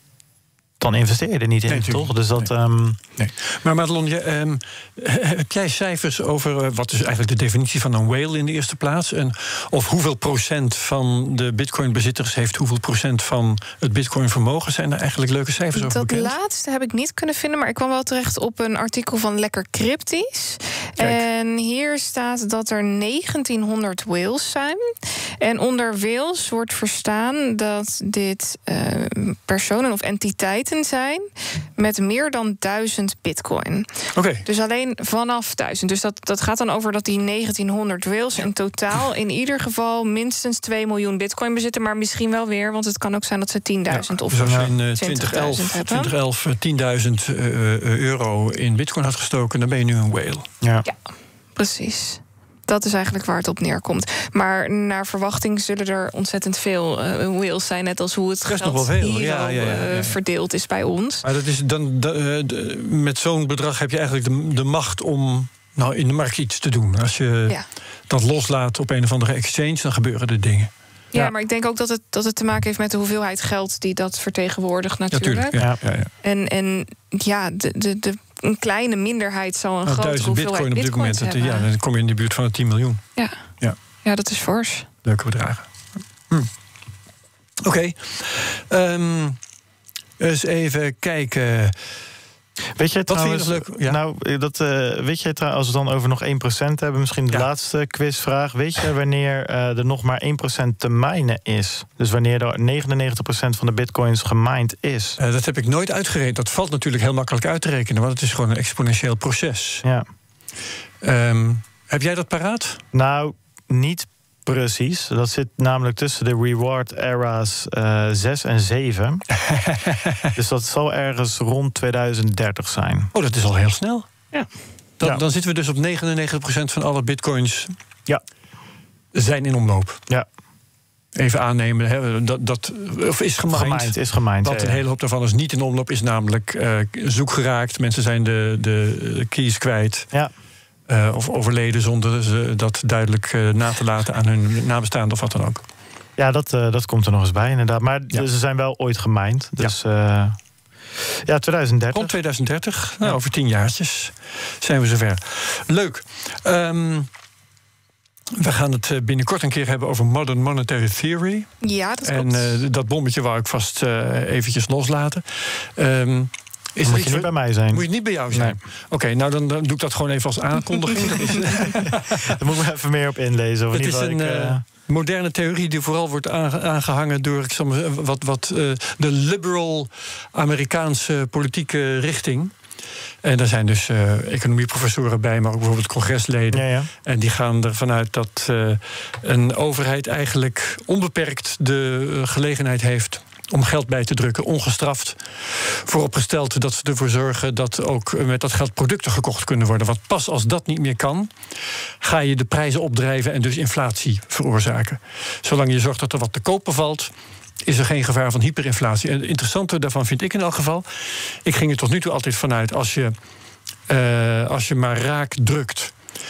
dan investeer je er niet in, nee, toch? Dus dat, nee. Um... Nee. Maar Madelon, je, um, heb jij cijfers over... Uh, wat is eigenlijk de definitie van een whale in de eerste plaats? En of hoeveel procent van de bitcoinbezitters... heeft hoeveel procent van het bitcoinvermogen? Zijn er eigenlijk leuke cijfers over Dat bekend? laatste heb ik niet kunnen vinden... maar ik kwam wel terecht op een artikel van Lekker Cryptisch. Kijk. En hier staat dat er negentienhonderd whales zijn. En onder whales wordt verstaan dat dit uh, personen of entiteiten zijn... met meer dan duizend bitcoin. Okay. Dus alleen vanaf duizend. Dus dat, dat gaat dan over dat die negentienhonderd whales... in totaal in ieder geval minstens twee miljoen bitcoin bezitten... maar misschien wel weer, want het kan ook zijn dat ze tienduizend ja, of dus als je in uh, twintig elf tienduizend uh, euro in bitcoin had gestoken... dan ben je nu een whale. Ja, ja, precies. Dat is eigenlijk waar het op neerkomt. Maar naar verwachting zullen er ontzettend veel uh, whales zijn... net als hoe het geld nog wel veel. hier Ja, ja, ja, ja, ja. verdeeld is bij ons. Maar dat is dan, de, de, met zo'n bedrag heb je eigenlijk de, de macht om nou, in de markt iets te doen. Als je ja. dat loslaat op een of andere exchange, dan gebeuren er dingen. Ja, ja, maar ik denk ook dat het, dat het te maken heeft met de hoeveelheid geld... die dat vertegenwoordigt natuurlijk. Ja, ja, ja, ja. En, en ja, de, de, de, een kleine minderheid zal een nou, grote hoeveelheid bitcoin op dit moment hebben. Ja, dan kom je in de buurt van de tien miljoen. Ja, ja. ja dat is fors. Leuke bedragen. Hm. Oké. Okay. Um, eens even kijken... Weet jij Wat trouwens, vind je nog leuk? Ja. Nou, dat, uh, weet jij trouwens, als we dan over nog één procent hebben... misschien de ja. laatste quizvraag. Weet jij wanneer uh, er nog maar één procent te minen is? Dus wanneer er negenennegentig procent van de bitcoins gemined is? Uh, dat heb ik nooit uitgerekend. Dat valt natuurlijk heel makkelijk uit te rekenen... want het is gewoon een exponentieel proces. Ja. Um, heb jij dat paraat? Nou, niet precies. Dat zit namelijk tussen de reward era's uh, zes en zeven. Dus dat zal ergens rond tweeduizend dertig zijn. Oh, dat is al heel snel. Ja. Dan, ja. dan zitten we dus op negenennegentig procent van alle bitcoins... Ja. zijn in omloop. Ja. Even aannemen, hè, dat, dat of is gemined. Gemined, is gemined. Want ja, een hele hoop daarvan is niet in omloop, is namelijk uh, zoek geraakt. Mensen zijn de, de keys kwijt. Ja. Uh, of overleden zonder ze dat duidelijk uh, na te laten aan hun nabestaanden of wat dan ook. Ja, dat, uh, dat komt er nog eens bij, inderdaad. Maar ja. ze zijn wel ooit gemined. Dus ja, uh, ja tweeduizend dertig. Rond tweeduizend dertig, nou, ja. over tien jaartjes zijn we zover. Leuk. Um, we gaan het binnenkort een keer hebben over Modern Monetary Theory. Ja, dat en uh, dat bommetje wou ik vast uh, eventjes loslaten. Um, Is moet je niet bij mij zijn. Moet je niet bij jou zijn? Nee. Oké, okay, nou dan, dan doe ik dat gewoon even als aankondiging. Dat is, daar moet ik me even meer op inlezen. Of het niet is een ik, uh, moderne theorie die vooral wordt aangehangen door ik zal maar, wat, wat, uh, de liberal Amerikaanse politieke richting. En daar zijn dus uh, economieprofessoren bij, maar ook bijvoorbeeld congresleden. Ja, ja. En die gaan ervan uit dat uh, een overheid eigenlijk onbeperkt de uh, gelegenheid heeft om geld bij te drukken, ongestraft. Vooropgesteld dat ze ervoor zorgen dat ook met dat geld producten gekocht kunnen worden. Want pas als dat niet meer kan, ga je de prijzen opdrijven en dus inflatie veroorzaken. Zolang je zorgt dat er wat te kopen valt, is er geen gevaar van hyperinflatie. En het interessante daarvan vind ik in elk geval, ik ging er tot nu toe altijd vanuit, als je, uh, als je maar raak drukt,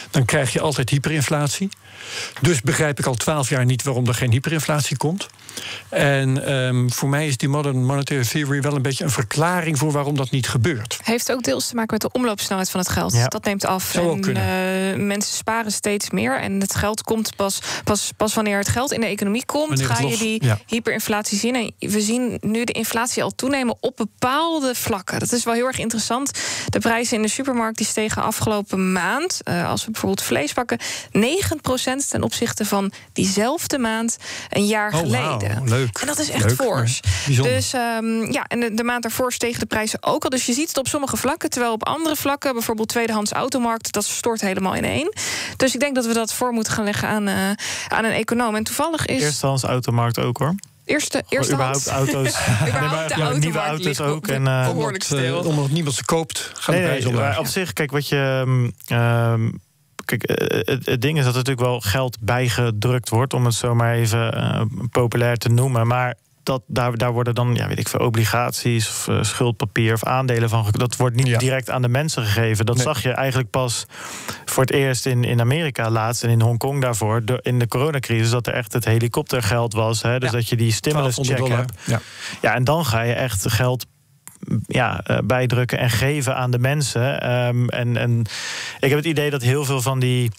dan krijg je altijd hyperinflatie. Dus begrijp ik al twaalf jaar niet waarom er geen hyperinflatie komt. En um, voor mij is die modern monetary theory wel een beetje een verklaring voor waarom dat niet gebeurt. Heeft ook deels te maken met de omloopsnelheid van het geld. Ja. Dat neemt af. Zou ook en kunnen. Uh, mensen sparen steeds meer. En het geld komt pas, pas, pas wanneer het geld in de economie komt, Wanneer het ga je los- die ja. hyperinflatie zien. En we zien nu de inflatie al toenemen op bepaalde vlakken. Dat is wel heel erg interessant. De prijzen in de supermarkt die stegen afgelopen maand, uh, als we bijvoorbeeld vlees pakken, negen procent ten opzichte van diezelfde maand een jaar Oh, geleden. wauw, leuk. En dat is echt Leuk, fors. maar bijzonder. Dus um, ja, en de, de maand daarvoor stegen de prijzen ook al. Dus je ziet het op sommige vlakken, terwijl op andere vlakken, bijvoorbeeld tweedehands automarkt, dat stort helemaal ineen. Dus ik denk dat we dat voor moeten gaan leggen aan, uh, aan een econoom. En toevallig is Eerstehands automarkt ook, hoor. eerste, eerste überhaupt auto's. überhaupt de Ja, automarkt nieuwe auto's ligt ook. op- En, uh, behoorlijk Omdat, uh, stil. omdat niemand ze koopt, gaan Nee, de nee, prijzen omlaag. maar op zich, kijk, wat je... Um, um, Kijk, het, het ding is dat er natuurlijk wel geld bijgedrukt wordt, om het zo maar even uh, populair te noemen. Maar dat, daar, daar worden dan, ja, weet ik veel, obligaties of uh, schuldpapier of aandelen van. Dat wordt niet Ja. direct aan de mensen gegeven. Dat Nee. zag je eigenlijk pas voor het eerst in, in Amerika laatst en in Hongkong daarvoor, de, in de coronacrisis, dat er echt het helikoptergeld was. Hè, dus Ja. dat je die stimulus check twaalfhonderd hebt. dollar. Ja. Ja, en dan ga je echt geld ja, uh, bijdrukken en geven aan de mensen. Um, en, en ik heb het idee dat heel veel van die...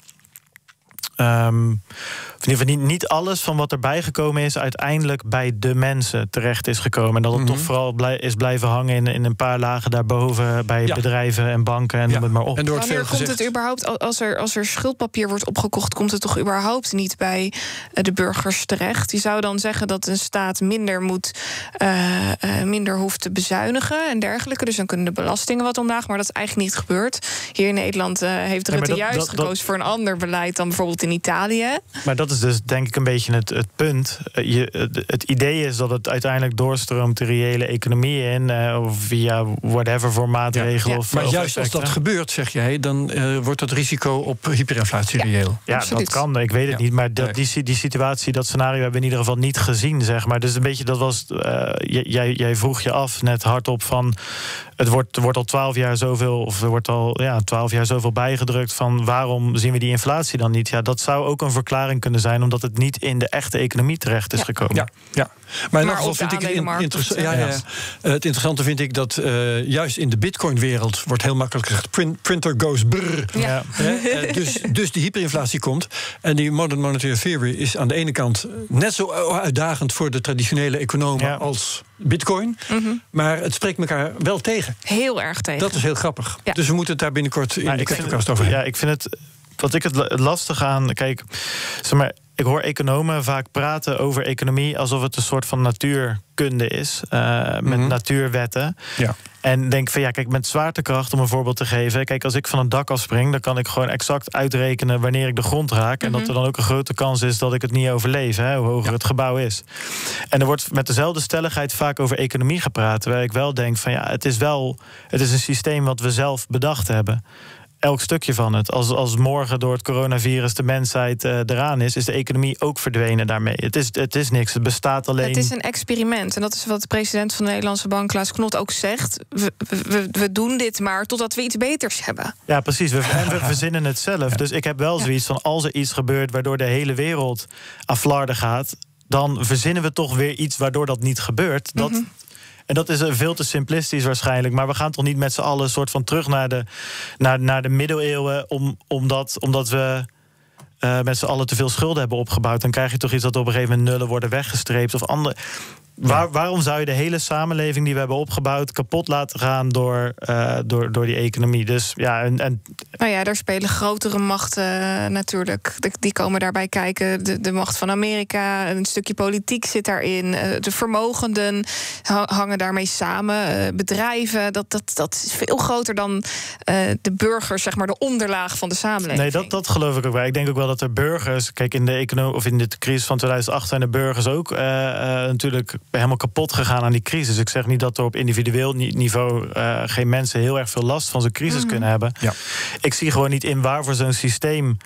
Um, in ieder geval niet, niet alles van wat erbij gekomen is uiteindelijk bij de mensen terecht is gekomen. En dat het Mm-hmm. toch vooral blij, is blijven hangen in, in een paar lagen daarboven bij Ja. bedrijven en banken en Ja. noem het maar op. En er wordt Wanneer veel komt gezegd. het überhaupt, als er, als er schuldpapier wordt opgekocht, komt het toch überhaupt niet bij uh, de burgers terecht? Je zou dan zeggen dat een staat minder moet, uh, uh, minder hoeft te bezuinigen en dergelijke. Dus dan kunnen de belastingen wat omlaag, maar dat is eigenlijk niet gebeurd. Hier in Nederland uh, heeft Nee, maar Rutte dat- juist dat- gekozen dat- voor een ander beleid dan bijvoorbeeld in Italië. Maar dat is dus denk ik een beetje het, het punt. Uh, Je, het, het idee is dat het uiteindelijk doorstroomt de reële economie in, uh, of via whatever voor maatregelen. Ja. Of, Maar of juist als effecten. dat gebeurt, zeg jij, dan uh, wordt het risico op hyperinflatie Ja. reëel. Ja, Absoluut. dat kan. Ik weet het Ja. niet. Maar dat, Nee. die, si- die situatie, dat scenario hebben we in ieder geval niet gezien, zeg maar. Dus een beetje, dat was. Uh, j- jij, jij vroeg je af net hardop van. Het wordt, er wordt al twaalf jaar zoveel, of er wordt al ja, twaalf jaar zoveel bijgedrukt van waarom zien we die inflatie dan niet? Ja, dat zou ook een verklaring kunnen zijn, omdat het niet in de echte economie terecht is Ja. gekomen. Ja, ja. Maar in Maar elk geval op de vind ik het in- aandelenmarkt interessant. of Ja, zo. ja, ja. Uh, het interessante vind ik dat uh, juist in de Bitcoin-wereld wordt heel makkelijk gezegd: print, printer goes brrr. Ja. Hè? Uh, dus, dus die hyperinflatie komt. En die modern monetary theory is aan de ene kant net zo uitdagend voor de traditionele economen Ja. als Bitcoin. Mm-hmm. Maar het spreekt elkaar wel tegen. Heel erg tegen. Dat is heel grappig. Ja. Dus we moeten het daar binnenkort in Maar de ik vind Cryptocast het- over hebben. Ja, ik vind het. Wat ik het la- lastig aan. Kijk, zeg maar. Ik hoor economen vaak praten over economie alsof het een soort van natuurkunde is. Uh, met Mhm. natuurwetten. Ja. En denk van ja, kijk, met zwaartekracht, om een voorbeeld te geven. Kijk, als ik van een dak afspring, dan kan ik gewoon exact uitrekenen wanneer ik de grond raak. En Mhm. dat er dan ook een grote kans is dat ik het niet overleef, hè, hoe hoger Ja. het gebouw is. En er wordt met dezelfde stelligheid vaak over economie gepraat. Terwijl ik wel denk van ja, het is wel. Het is een systeem wat we zelf bedacht hebben. Elk stukje van het. Als, als morgen door het coronavirus de mensheid uh, eraan is, is de economie ook verdwenen daarmee. Het is, het is niks. Het bestaat alleen. Het is een experiment. En dat is wat de president van de Nederlandse Bank, Klaas Knot, ook zegt. We, we, we doen dit maar totdat we iets beters hebben. Ja, precies. We, en we verzinnen het zelf. Dus ik heb wel zoiets van, als er iets gebeurt waardoor de hele wereld aan flarden gaat, dan verzinnen we toch weer iets waardoor dat niet gebeurt. Dat, Mm-hmm. En dat is uh, veel te simplistisch waarschijnlijk. Maar we gaan toch niet met z'n allen soort van terug naar de, naar, naar de middeleeuwen, om, omdat, omdat we uh, met z'n allen te veel schulden hebben opgebouwd. Dan krijg je toch iets dat op een gegeven moment nullen worden weggestreept of andere. Waar, waarom zou je de hele samenleving die we hebben opgebouwd kapot laten gaan door, uh, door, door die economie? Dus ja, en, en Nou ja, daar spelen grotere machten uh, natuurlijk. De, die komen daarbij kijken. De, de macht van Amerika, een stukje politiek zit daarin. Uh, de vermogenden ha- hangen daarmee samen. Uh, bedrijven, dat, dat, dat is veel groter dan uh, de burgers, zeg maar, de onderlaag van de samenleving. nee, dat, dat geloof ik ook wel. Ik denk ook wel dat er burgers, kijk, in de economie of in de crisis van tweeduizend acht zijn de burgers ook uh, uh, natuurlijk helemaal kapot gegaan aan die crisis. Ik zeg niet dat er op individueel niveau uh, geen mensen heel erg veel last van zo'n crisis Mhm. kunnen hebben. Ja. Ik zie gewoon niet in waarvoor zo'n systeem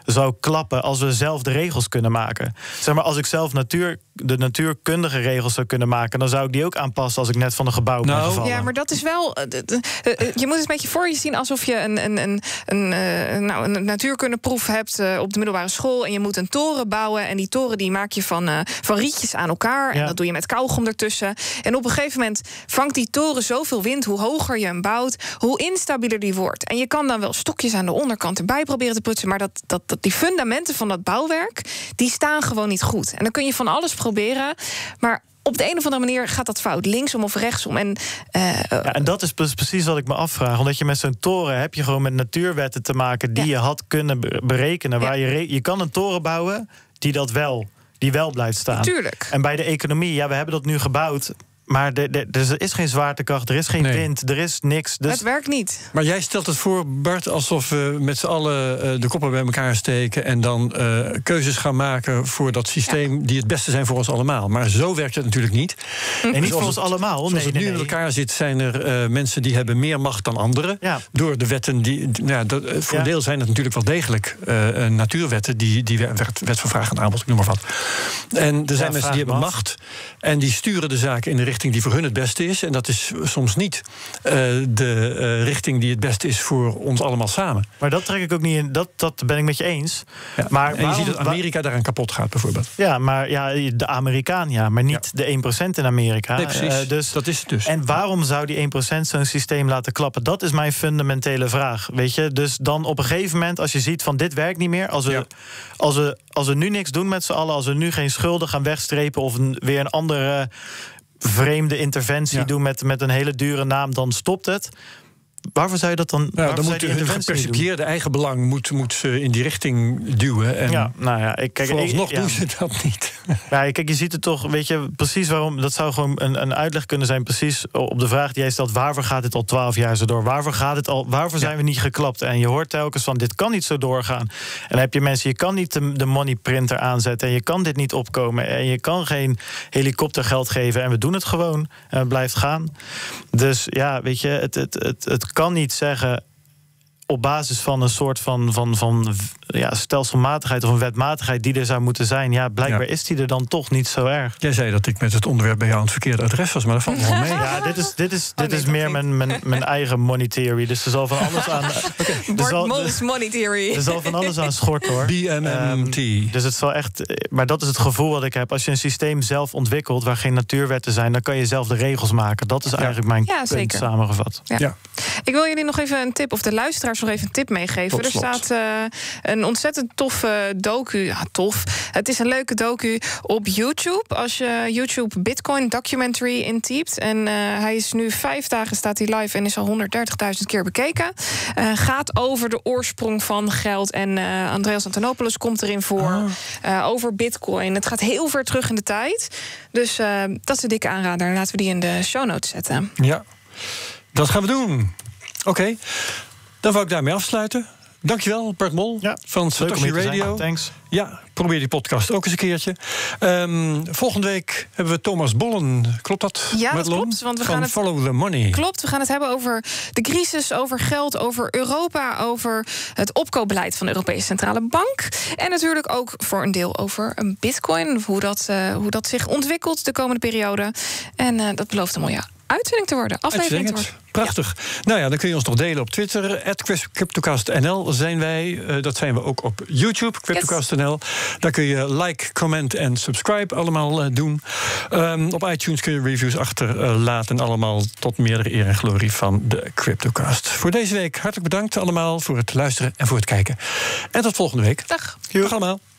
zou klappen als we zelf de regels kunnen maken. Zeg maar, als ik zelf natuur, de natuurkundige regels zou kunnen maken, dan zou ik die ook aanpassen als ik net van een gebouw ben Nou, gevallen. Ja, maar dat is wel. uh, uh, uh, je moet het een beetje voor je zien alsof je een, een, een, een, uh, nou, een natuurkundeproef hebt uh, op de middelbare school. En je moet een toren bouwen. En die toren die maak je van, uh, van rietjes aan elkaar. En Ja. dat doe je met kauwgom ertussen. En op een gegeven moment vangt die toren zoveel wind. Hoe hoger je hem bouwt, hoe instabieler die wordt. En je kan dan wel stokjes aan de onderkant erbij proberen te poetsen. Maar dat, dat, dat die fundamenten van dat bouwwerk, die staan gewoon niet goed. En dan kun je van alles proberen. Maar op de een of andere manier gaat dat fout. Linksom of rechtsom. En, uh, Ja, en dat is precies wat ik me afvraag. Omdat je met zo'n toren heb je gewoon met natuurwetten te maken die Ja. je had kunnen be- berekenen. Waar Ja. je, re- je kan een toren bouwen die dat wel, die wel blijft staan. Tuurlijk. En bij de economie, ja, we hebben dat nu gebouwd. Maar de, de, er is geen zwaartekracht, er is geen Nee. wind, er is niks. Dus Het werkt niet. Maar jij stelt het voor, Bart, alsof we met z'n allen uh, de koppen bij elkaar steken en dan uh, keuzes gaan maken voor dat systeem ja. die het beste zijn voor ons allemaal. Maar zo werkt het natuurlijk niet. en niet voor Zoals ons het- allemaal. Zoals Nee, het nee, nu nee. in elkaar zit, zijn er uh, mensen die hebben meer macht dan anderen. Ja. Door de wetten die. Ja, dat, uh, voor Ja. een deel zijn het natuurlijk wel degelijk uh, natuurwetten, die, die wet, wet van vraag en aanbod, ik noem maar wat. En er zijn Ja, mensen die hebben vraag macht en die sturen de zaken in de richting die voor hun het beste is. En dat is soms niet uh, de uh, richting die het beste is voor ons allemaal samen. Maar dat trek ik ook niet in. Dat, dat ben ik met je eens. Ja. Maar en je waarom- ziet dat Amerika daaraan kapot gaat, bijvoorbeeld. Ja, maar ja, de Amerikaan, ja, maar niet de één procent in Amerika. Nee, precies. Eh, dus, dat is het dus. En waarom zou die één procent zo'n systeem laten klappen? Dat is mijn fundamentele vraag. Weet je? Dus dan op een gegeven moment, als je ziet van dit werkt niet meer, als we, Ja. als we, als we nu niks doen met z'n allen, als we nu geen schulden gaan wegstrepen of een, weer een andere vreemde interventie Ja. doen met, met een hele dure naam, dan stopt het. Waarvoor zou je dat dan? Nou, waarvoor dan zou moet je hun die interventie niet doen? gepercipieerde eigen belang moet, moet ze in die richting duwen. En Ja, nou ja, ik kijk, vooralsnog ik, ja. doen ze dat niet. Ja, kijk, je ziet het toch, weet je, precies waarom. Dat zou gewoon een, een uitleg kunnen zijn, precies op de vraag die jij stelt: waarvoor gaat dit al twaalf jaar zo door? Waarvoor gaat het al? Waarvoor zijn Ja. we niet geklapt? En je hoort telkens van: dit kan niet zo doorgaan. En dan heb je mensen, je kan niet de, de money printer aanzetten en je kan dit niet opkomen en je kan geen helikoptergeld geven en we doen het gewoon en het blijft gaan. Dus ja, weet je, het, het, het, het kan niet zeggen op basis van een soort van, van, van ja, stelselmatigheid of een wetmatigheid die er zou moeten zijn. Ja, blijkbaar Ja. is die er dan toch niet zo erg. Jij zei dat ik met het onderwerp bij jou aan het verkeerde adres was, maar dat valt me wel mee. Ja, dit is, dit is, dit nee, is dat meer niet. mijn, mijn, mijn eigen money theory. Dus er zal van alles aan. er, Bart zal, Mols Money Theory. er zal van alles aan schorten, hoor. B M M T. Um, dus het zal echt. Maar dat is het gevoel wat ik heb. Als je een systeem zelf ontwikkelt waar geen natuurwetten zijn, dan kan je zelf de regels maken. Dat is eigenlijk mijn Ja, punt zeker. samengevat. Ja. Ja. Ik wil jullie nog even een tip, of de luisteraars nog even een tip meegeven. Tot Er slot. staat uh, een ontzettend toffe docu. Ja, tof. Het is een leuke docu op YouTube. Als je YouTube Bitcoin Documentary intypt. En uh, hij is nu vijf dagen staat hij live en is al honderddertigduizend keer bekeken. Uh, gaat over de oorsprong van geld. En uh, Andreas Antonopoulos komt erin voor. Ah. Uh, over Bitcoin. Het gaat heel ver terug in de tijd. Dus uh, dat is een dikke aanrader. Laten we die in de show notes zetten. Ja, dat gaan we doen. Oké, okay. Dan wou ik daarmee afsluiten. Dankjewel, Bart Mol Ja, van leuk om Satoshi hier te zijn. Radio. Thanks. Ja, probeer die podcast ook eens een keertje. Um, volgende week hebben we Thomas Bollen. Klopt dat? Ja, dat Madelon? klopt, want we van gaan het- Follow the Money. Klopt, we gaan het hebben over de crisis, over geld, over Europa, over het opkoopbeleid van de Europese Centrale Bank. En natuurlijk ook voor een deel over een bitcoin, hoe dat, uh, hoe dat zich ontwikkelt de komende periode. En uh, dat belooft een mooie uitzending te worden, aflevering te worden. Prachtig. Ja. Nou ja, dan kun je ons nog delen op Twitter. at CryptoCast N L zijn wij. Uh, dat zijn we ook op YouTube, CryptoCast N L. Daar kun je like, comment en subscribe allemaal uh, doen. Um, op iTunes kun je reviews achterlaten. Uh, allemaal tot meerdere eer en glorie van de CryptoCast. Voor deze week hartelijk bedankt allemaal voor het luisteren en voor het kijken. En tot volgende week. Dag. Dag allemaal.